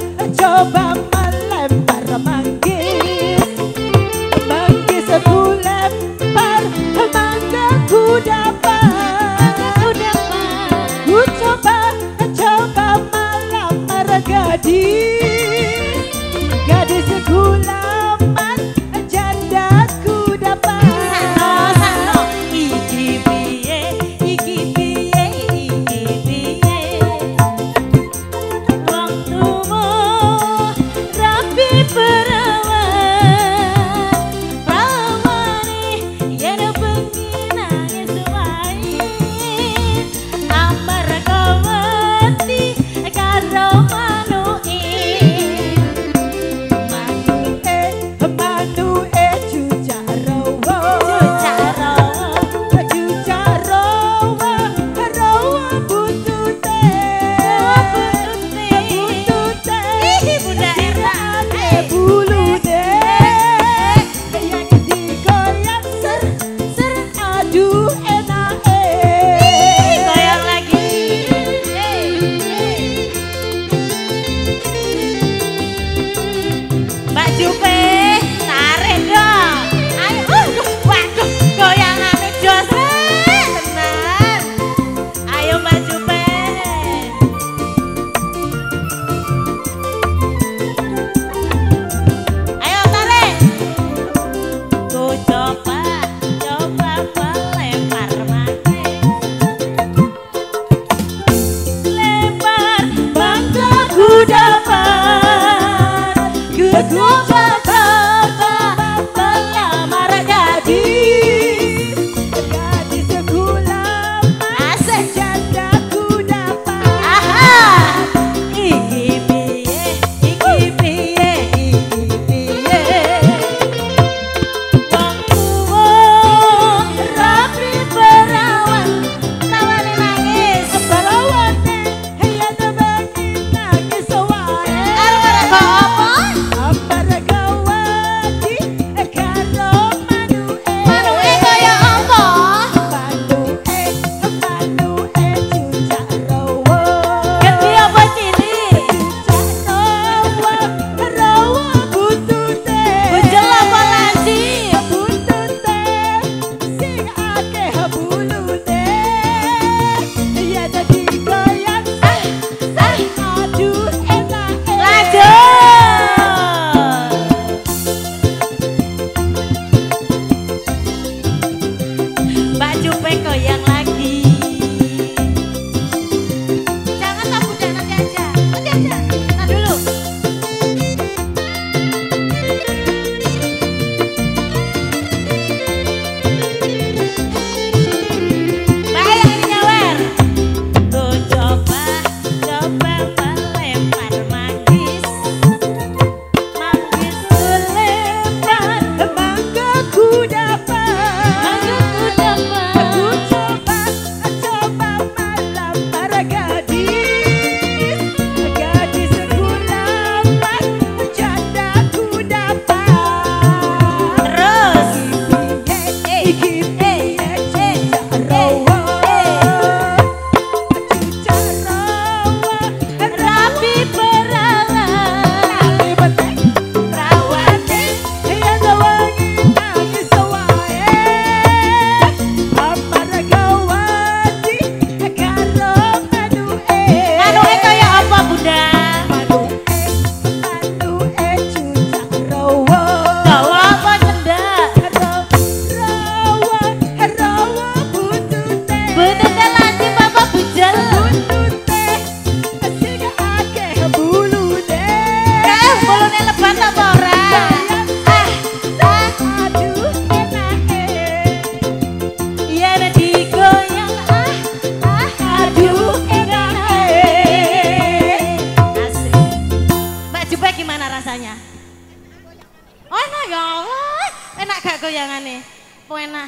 gak goyangane? Enak.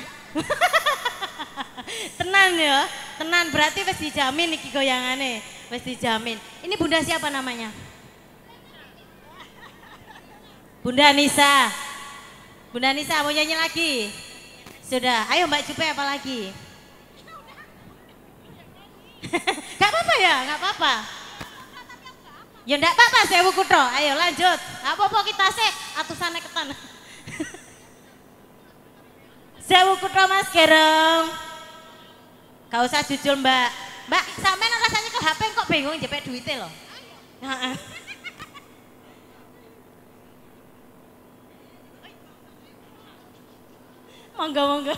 Tenan ya, tenan berarti wis dijamin iki goyangane, wis dijamin. Ini Bunda siapa namanya? Bunda Nisa. Bunda Nisa mau nyanyi lagi? Sudah, ayo Mbak Jupe apa lagi? Gak apa-apa ya, gak apa-apa. Ya ndak apa-apa, sewu kutho. Ayo lanjut. Apa-apa kita sih atusane ketan. Sewu kutho Mas Gerem. Gak usah jujur Mbak. Mbak, sampean rasanya ke H P kok bingung jepek duitnya loh. Heeh. Monggo monggo.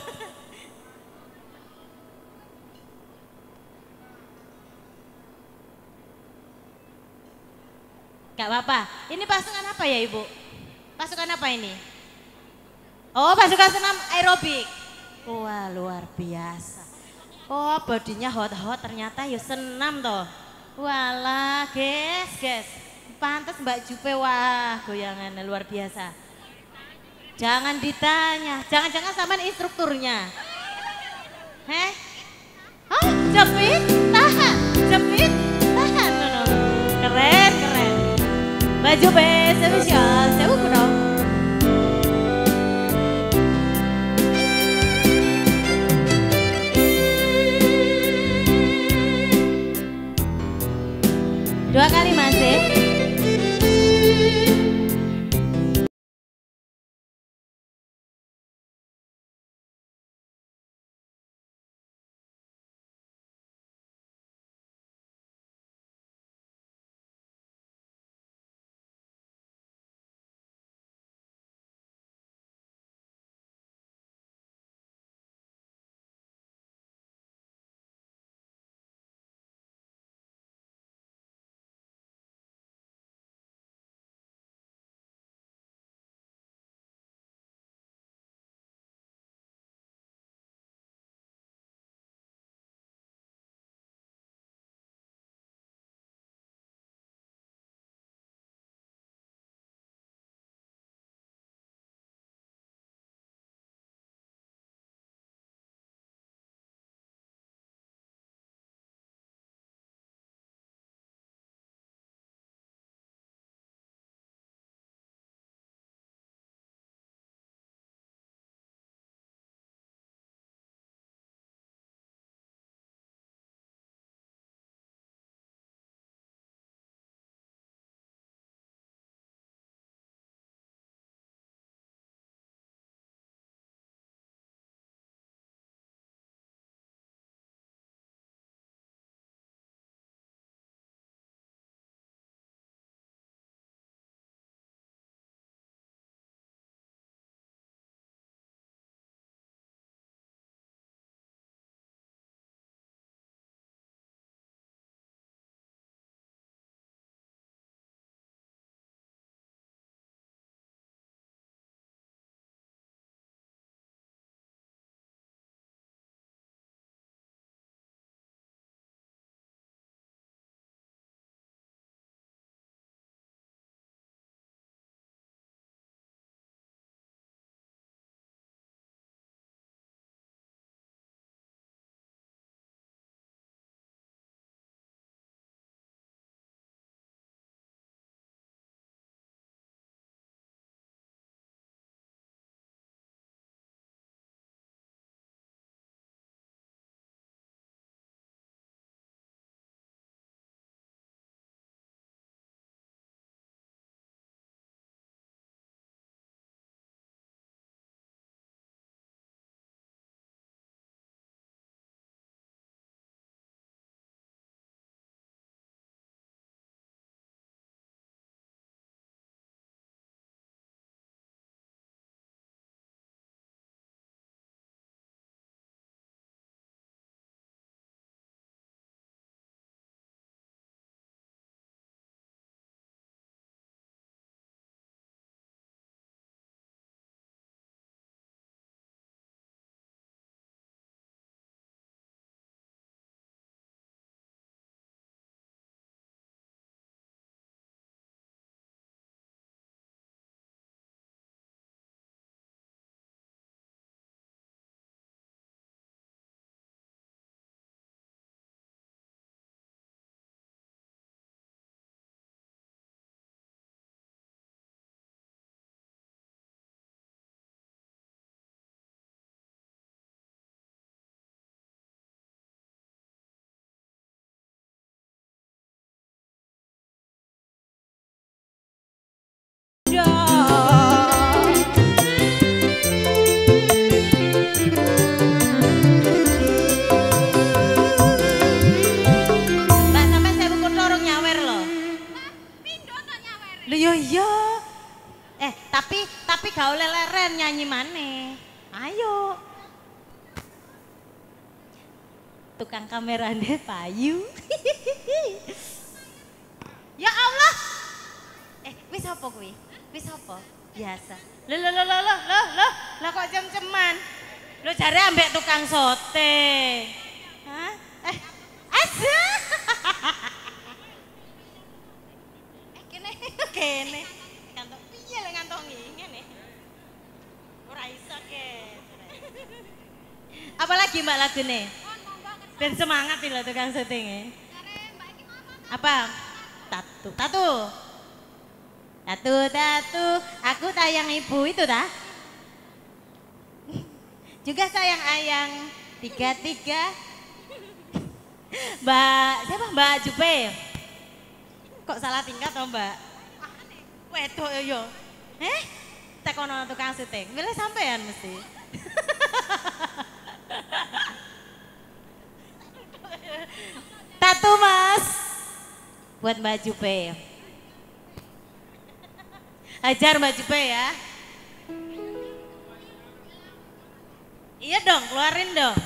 Gak apa-apa. Ini pasukan apa ya Ibu? Pasukan apa ini? Oh pasukan senam aerobik. Wah luar biasa. Oh bodinya hot-hot ternyata ya senam toh. Walah guys guys. Pantes Mbak Jupe wah goyangannya luar biasa. Jangan ditanya. Jangan-jangan sampean instrukturnya. Heh? Oh jepit tahan. Jepit tahan. No, no. Keren keren. Mbak Jupe spesial sewu dong. Dua kali masih. keren nyanyi maneh. Ayo. Tukang kameranya payu. Ya Allah. Eh, wis apa kuwi? Wis apa? Biasa. Loh loh loh loh loh loh loh, lah kok cem-ceman? Lo jare ambek tukang sote. Hah? Eh, asa. Eh, kene, kene. Kantong piye lek ngantongi ngene. Ora iso ke. Apalagi Mbak lagune? Ben semangat lho tukang syuting. Apa? Tatu. Tatu. Tatu, tatu. Aku tayang ibu itu dah. Juga sayang ayang. Tiga-tiga. Mbak, siapa Mbak Jupe? Kok salah tingkat toh Mbak? Wedok yo. Eh? Tekono tukang syuting. Milih sampean mesti. Tatu Mas. Buat Mbak Jupe. Hajar Mbak Jupe ya. Iya dong, keluarin dong.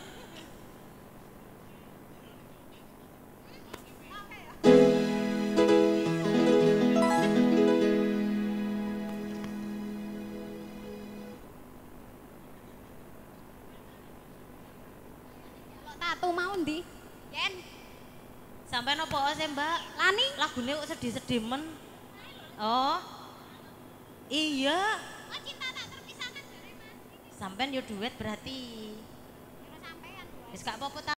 Tatu mau ndi? Yen. Sampai nopo sih Mbak? Lani? Lagunya kok sedih-sedih men. Oh. Iya. Oh, cinta tak terpisahkan dari Mas. Sampean yo duet berarti. Sampean. Wis gak apa-apa.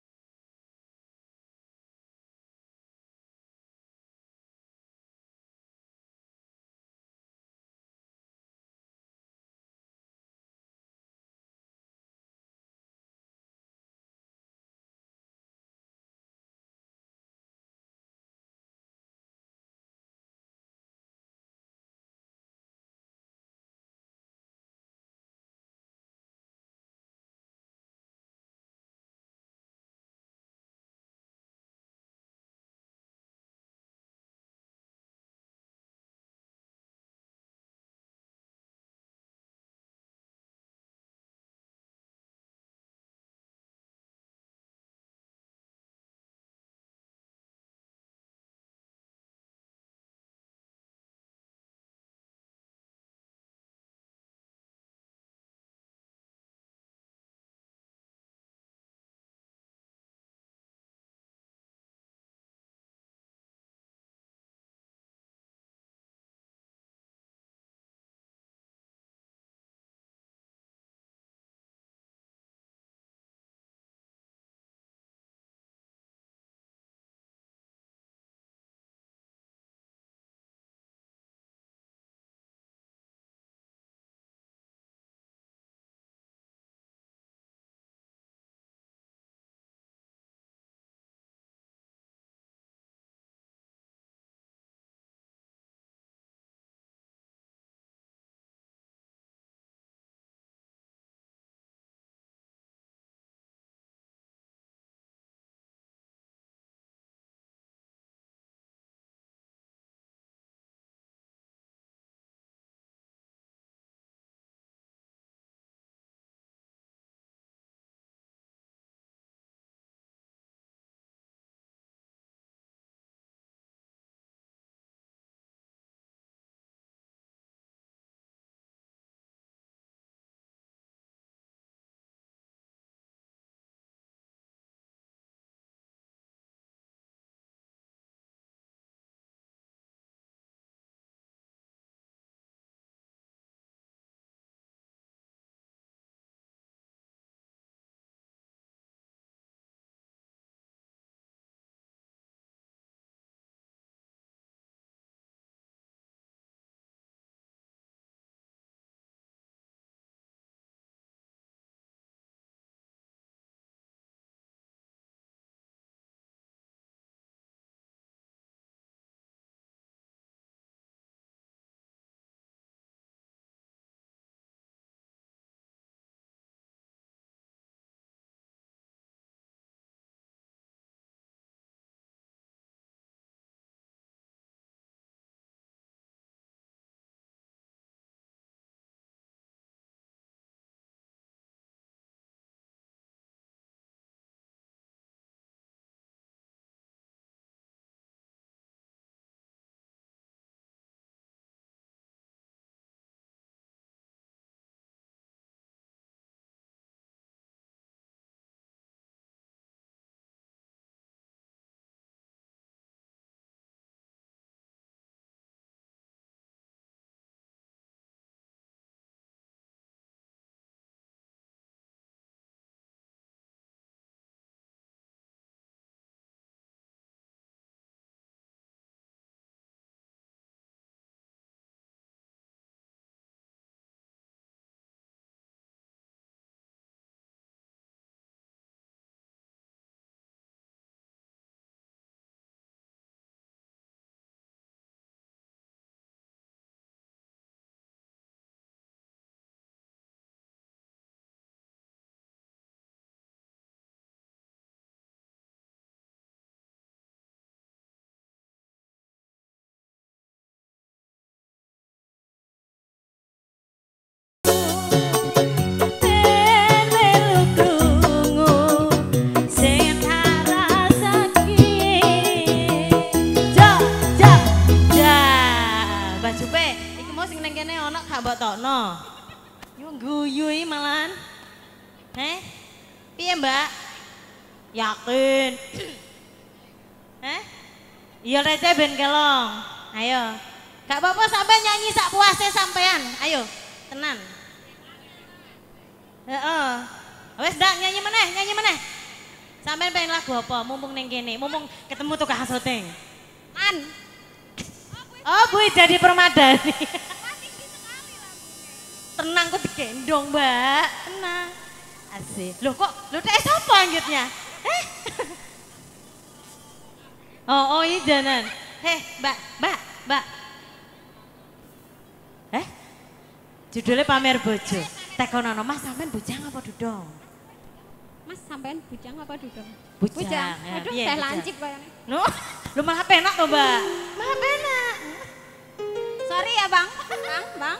Yo guyu iki malahan. Heh? Piye, Mbak? Yakin. Heh? Iya receh ben kelong. Ayo. Gak apa-apa sampai nyanyi sak puase sampean. Ayo, tenan. Heeh. Wes ndak nyanyi meneh, nyanyi meneh. Sampean pengen lagu apa? Mumpung ning kene, mumpung ketemu tukang syuting. Man. Oh, Bu jadi permadani. Tenang kok digendong, Mbak. Tenang. Asik. Loh kok, loh teh sapa anggitnya? Eh? Oh, oh iya janan. Heh, Mbak, Mbak, Mbak. Eh? Judulnya pamer bojo. Tekonono Mas sampean bujang apa dudong? Mas sampean bujang apa dudung? Bujang. Bujang. Ya, Aduh, piye teh bujang? lancip kayaknya. No, lu malah penak tuh, Mbak. Malah penak. Sorry ya, Bang. Bang, Bang.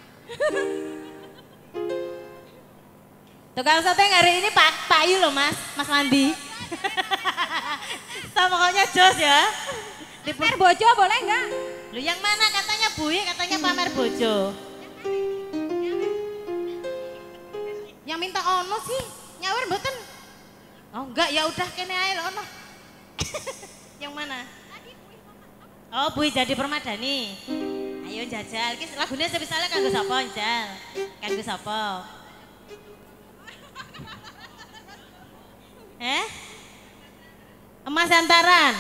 Tukang syuting hari ini Pak Payu loh, Mas. Mas Landi. Sama pokoknya jos ya. Pamer bojo boleh enggak? Lu yang mana katanya Bui, katanya pamer bojo. Yang minta ono sih, nyawer mboten. Oh enggak, ya udah kene ae lho ono. Yang mana? Oh, Bui jadi permadani. Ayo jajal, iki lagune semisale kanggo sapa, Jal? Kanggo sapa? Eh? Emas Antaran.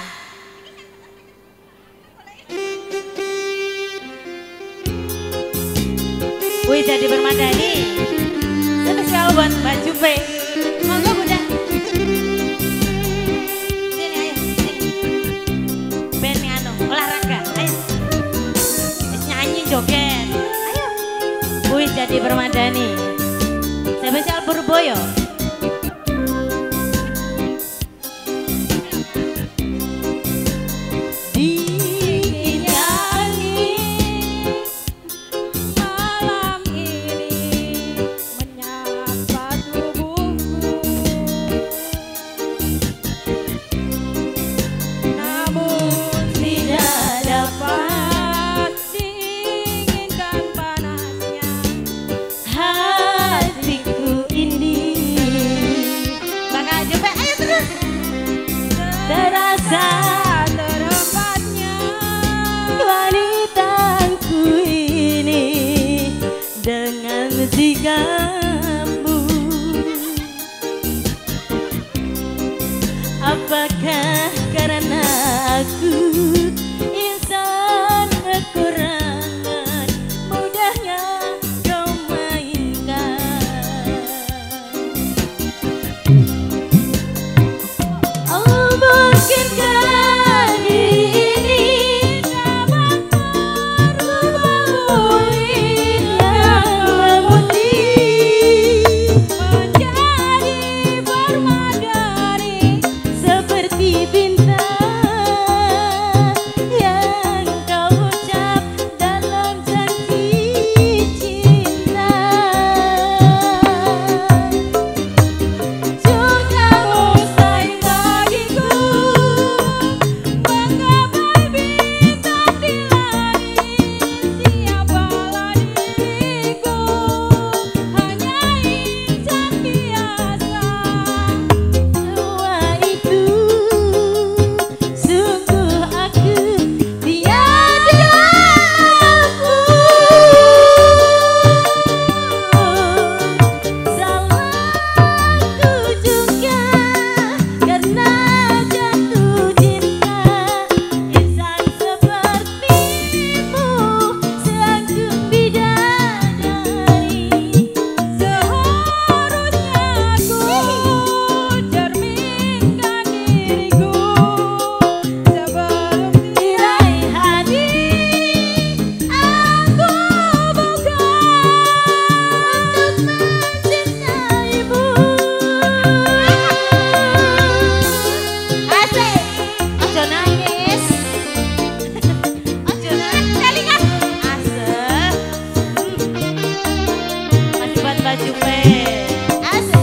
Wih jadi permadani. Spesial buat Mbak Jupe. Monggo Bunda. Sini ayo, sini. Ben anu, olahraga. Ayo. Wis nyanyi joget. Ayo. Wih jadi permadani. Spesial Purboyo. Apakah karena aku insan kekurangan mudahnya kau mainkan? Oh mungkinkah diri ini dapat merubahmu yang memutih menjadi permadani seperti bintang yang kau ucap dalam janji cinta. Juga mustahil bagiku menggapai bintang di langit. Siapalah diriku, hanya insan biasa. Semua itu sungguh aku tiada mampu. Salahku juga karena jatuh cinta insan sepertimu seagung bidadari. Seharusnya aku cerminkan diriku sebelum tirai hati aku buka untuk mencintaimu. Asik, ojo nangis. Ojo nangis, telinga. Asik. Masih buat baju pe. Asik.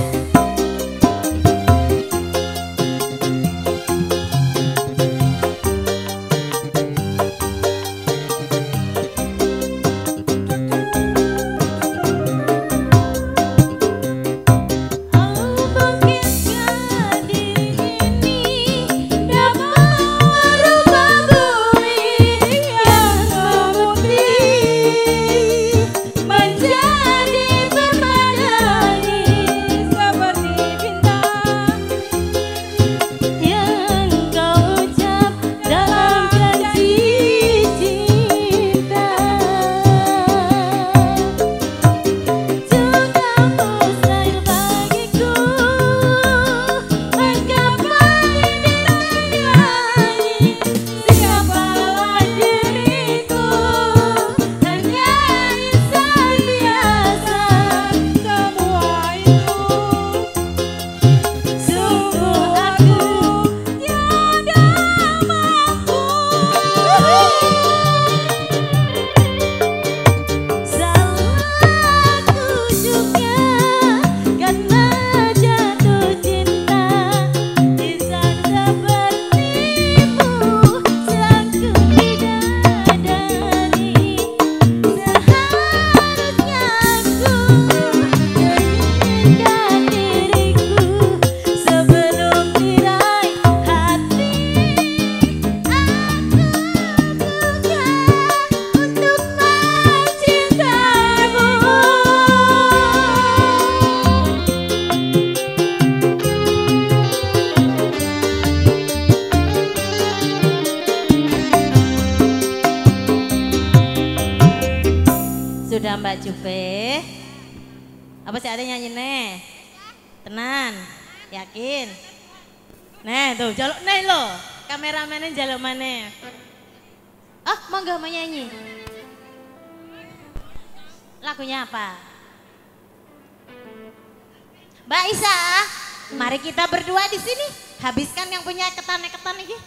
Apa sih ada nyanyi nih? Tenan, yakin? Nih tuh, jaluk nih lo, kameramennya jaluk mana? Oh, monggo mau nyanyi. Lagunya apa? Mbak Isa, mari kita berdua di sini. Habiskan yang punya ketan-ketan ini.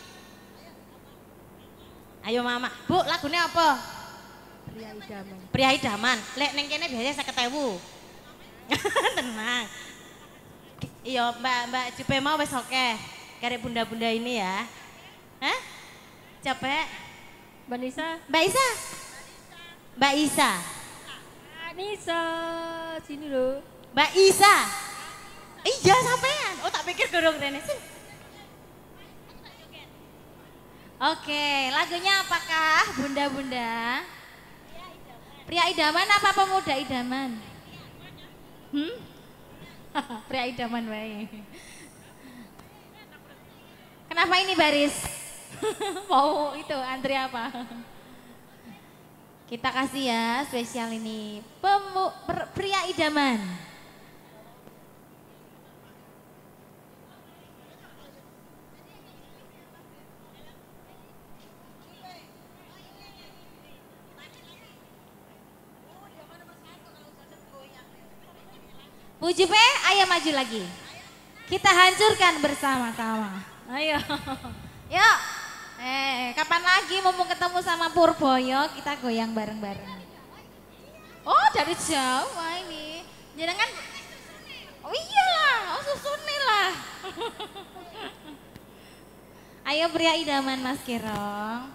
Ayo mama, bu lagunya apa? Pria idaman. Pria idaman. Lek neng kene biasanya saya ketemu. Tenang. Iya mbak mbak Jupe mau wes oke. Karek bunda-bunda ini ya. Hah? Capek? Mbak Nisa. Mbak Isa. Mbak Isa. Mbak Nisa, sini loh. Mbak Isa. Iya sampean. Oh tak pikir dorong rene sih. Oke, lagunya apakah bunda-bunda? Pria idaman apa pemuda idaman? Hmm? Pria idaman baik. Kenapa ini baris? Mau itu antri apa? Kita kasih ya spesial ini Pemu, per, pria idaman. Bu Jupe, ayo maju lagi. Kita hancurkan bersama-sama. Ayo. Yuk. Eh, kapan lagi mumpung ketemu sama Purboyo, kita goyang bareng-bareng. Oh, dari jauh wah ini. Jangan. Oh iyalah, oh susunin lah. Ayo pria idaman Mas Kirong.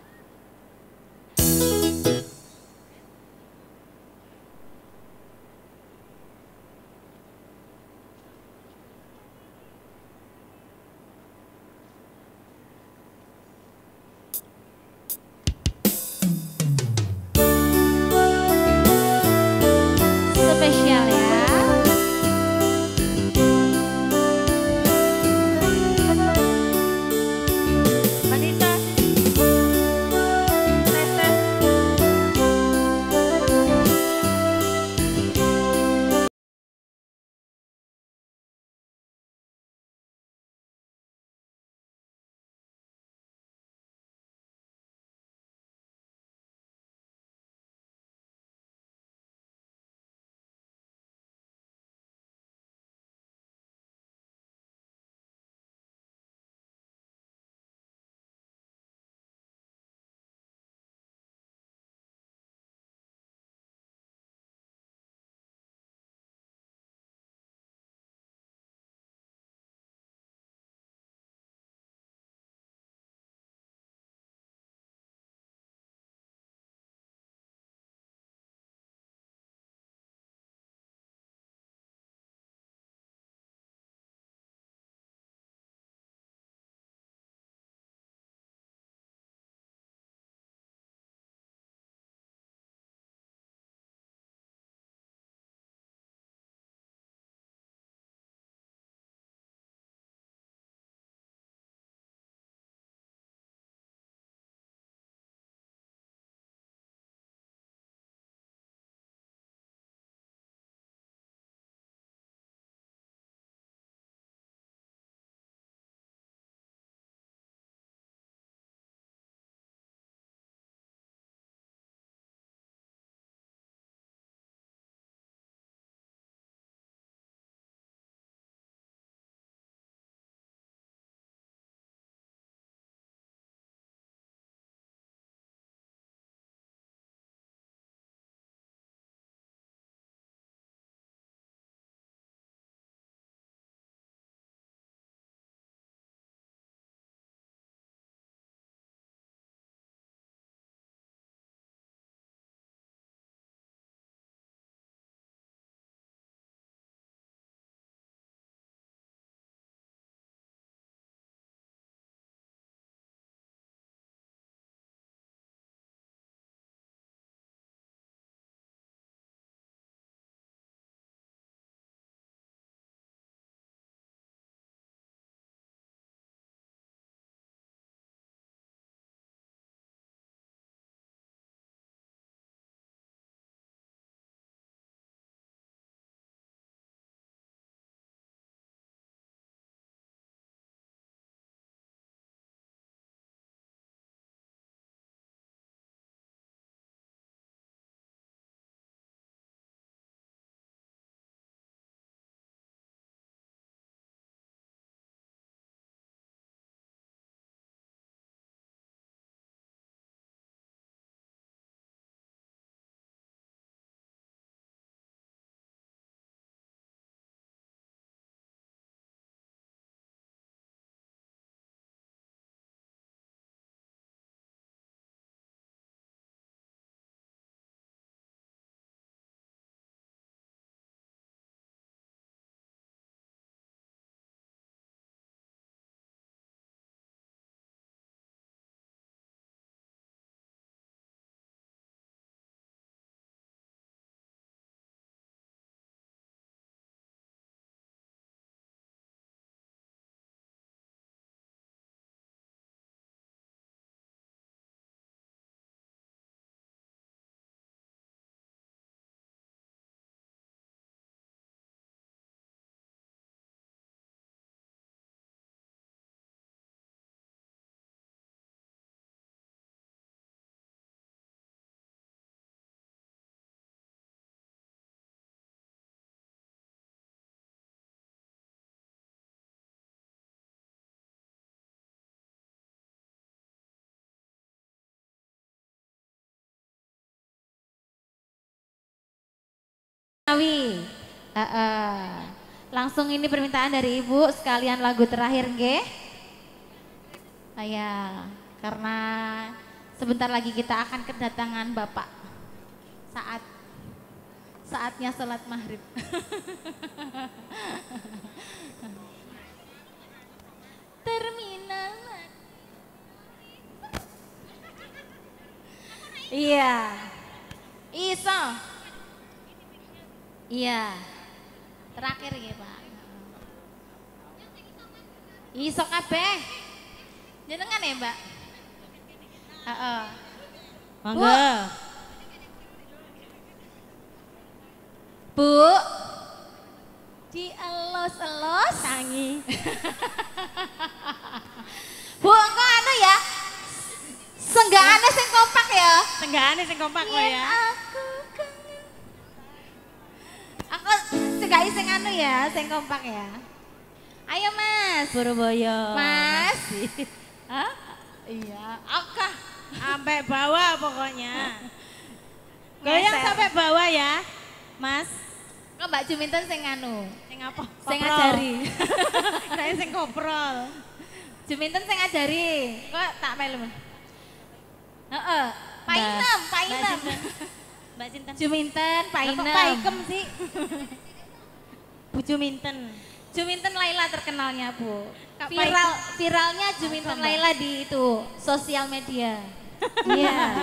Spesial ya. Awi. Heeh. Langsung ini permintaan dari Ibu sekalian lagu terakhir nggih. Ya, karena sebentar lagi kita akan kedatangan Bapak saat saatnya sholat maghrib. Terminal. Iya. Iso. Iya. Terakhir ya, Pak. Iso kabeh. Jenengan ya, Mbak? Heeh. Monggo. Bu. Dielos-elos Tangi. Bu, engko anu ya. Senggaane sing kompak ya. Senggane sing kompak kok Yen ya. Aku kangen. Aku senggai sing anu ya, sing kompak ya. Ayo Mas. Surabaya. Mas. Hah? Iya, oke. Sampai bawah pokoknya. Goyang Ngeser. sampai bawah ya, Mas. Kok Mbak Juminten sing anu, Sing apa? sing Koprol. ngajari. Kirain sing koprol. Juminten sing ngajari. Kok tak melu. Heeh. Pak Mbak- Inem, Pak Mbak Inem. Sinten. Mbak Sinten. Juminten, Pak Lah kok Inem. Pak Ikem sih. Bu Juminten. Juminten Laila terkenalnya Bu. Kak Viral, viralnya Juminten Mbak. Laila di itu sosial media. Iya.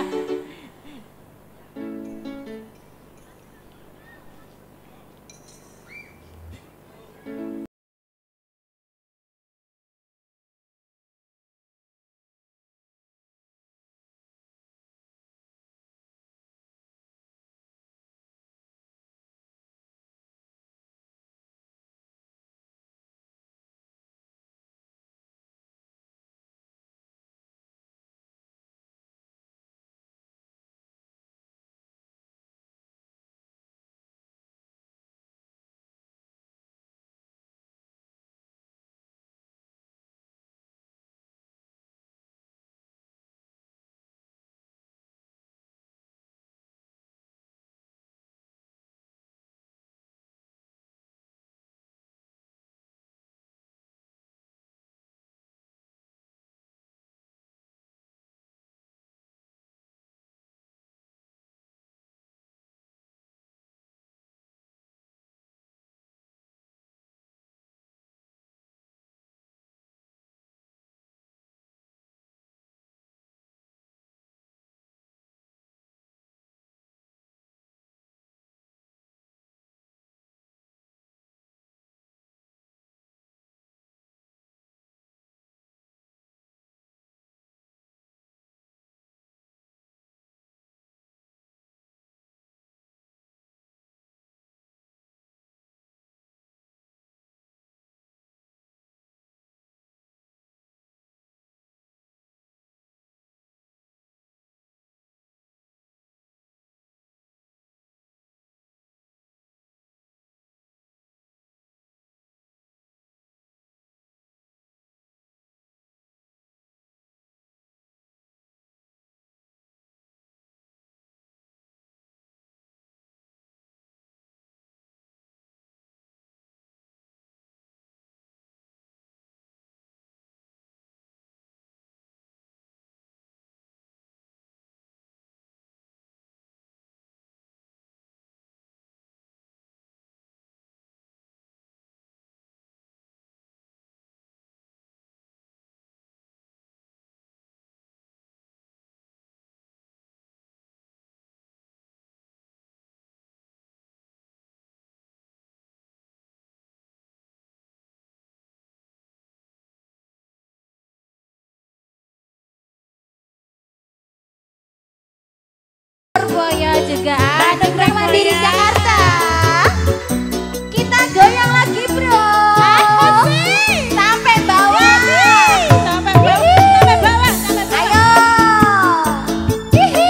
Surabaya juga ada Grand Mandiri Jakarta. Kita goyang lagi bro. Sampai bawah. Sampai bawah, sampai bawah, sampai bawah. Ayo. Hihi.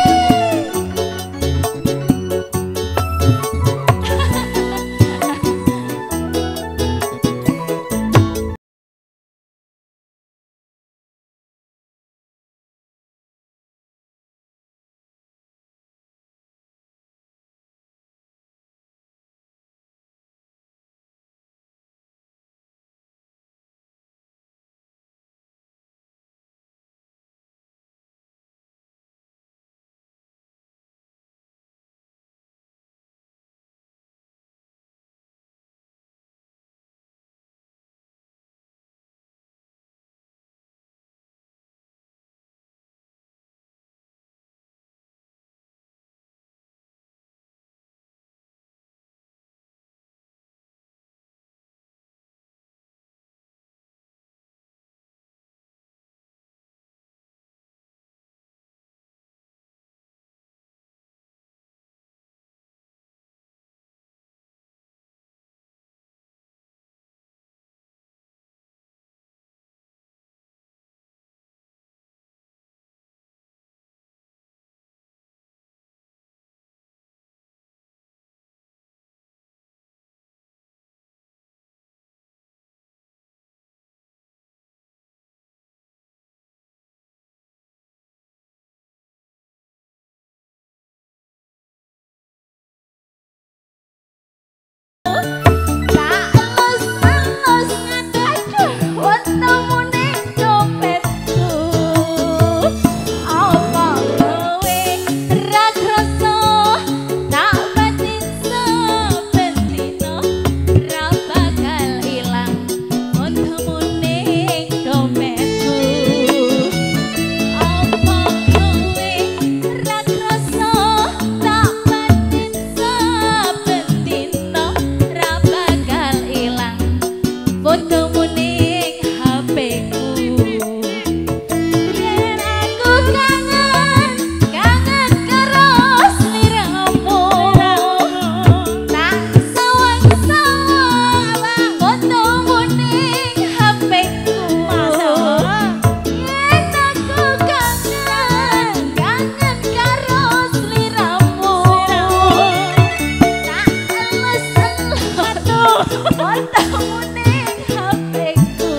fotomu ning H P-ku.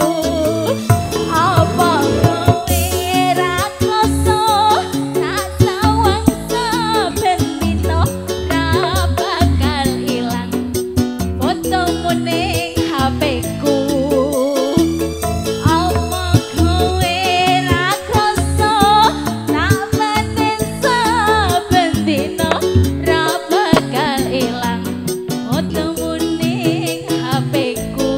Apa kowe ra krasa tak sawang saben dina ra bakal ilang fotomu ning H P-ku. Apa kowe ra krasa tak panen saben dina ra bakal ilang fotomu ning H P-ku.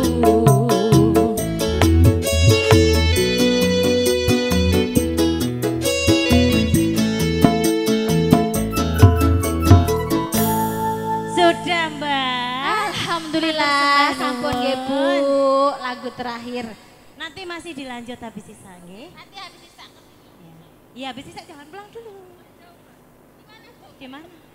Sudah Mbak. Alhamdulillah sampun nggih Bu, lagu terakhir. Nanti masih dilanjut habis sisa nggih. Nanti habis sisa. Iya habis sisa jangan pulang dulu. Di mana?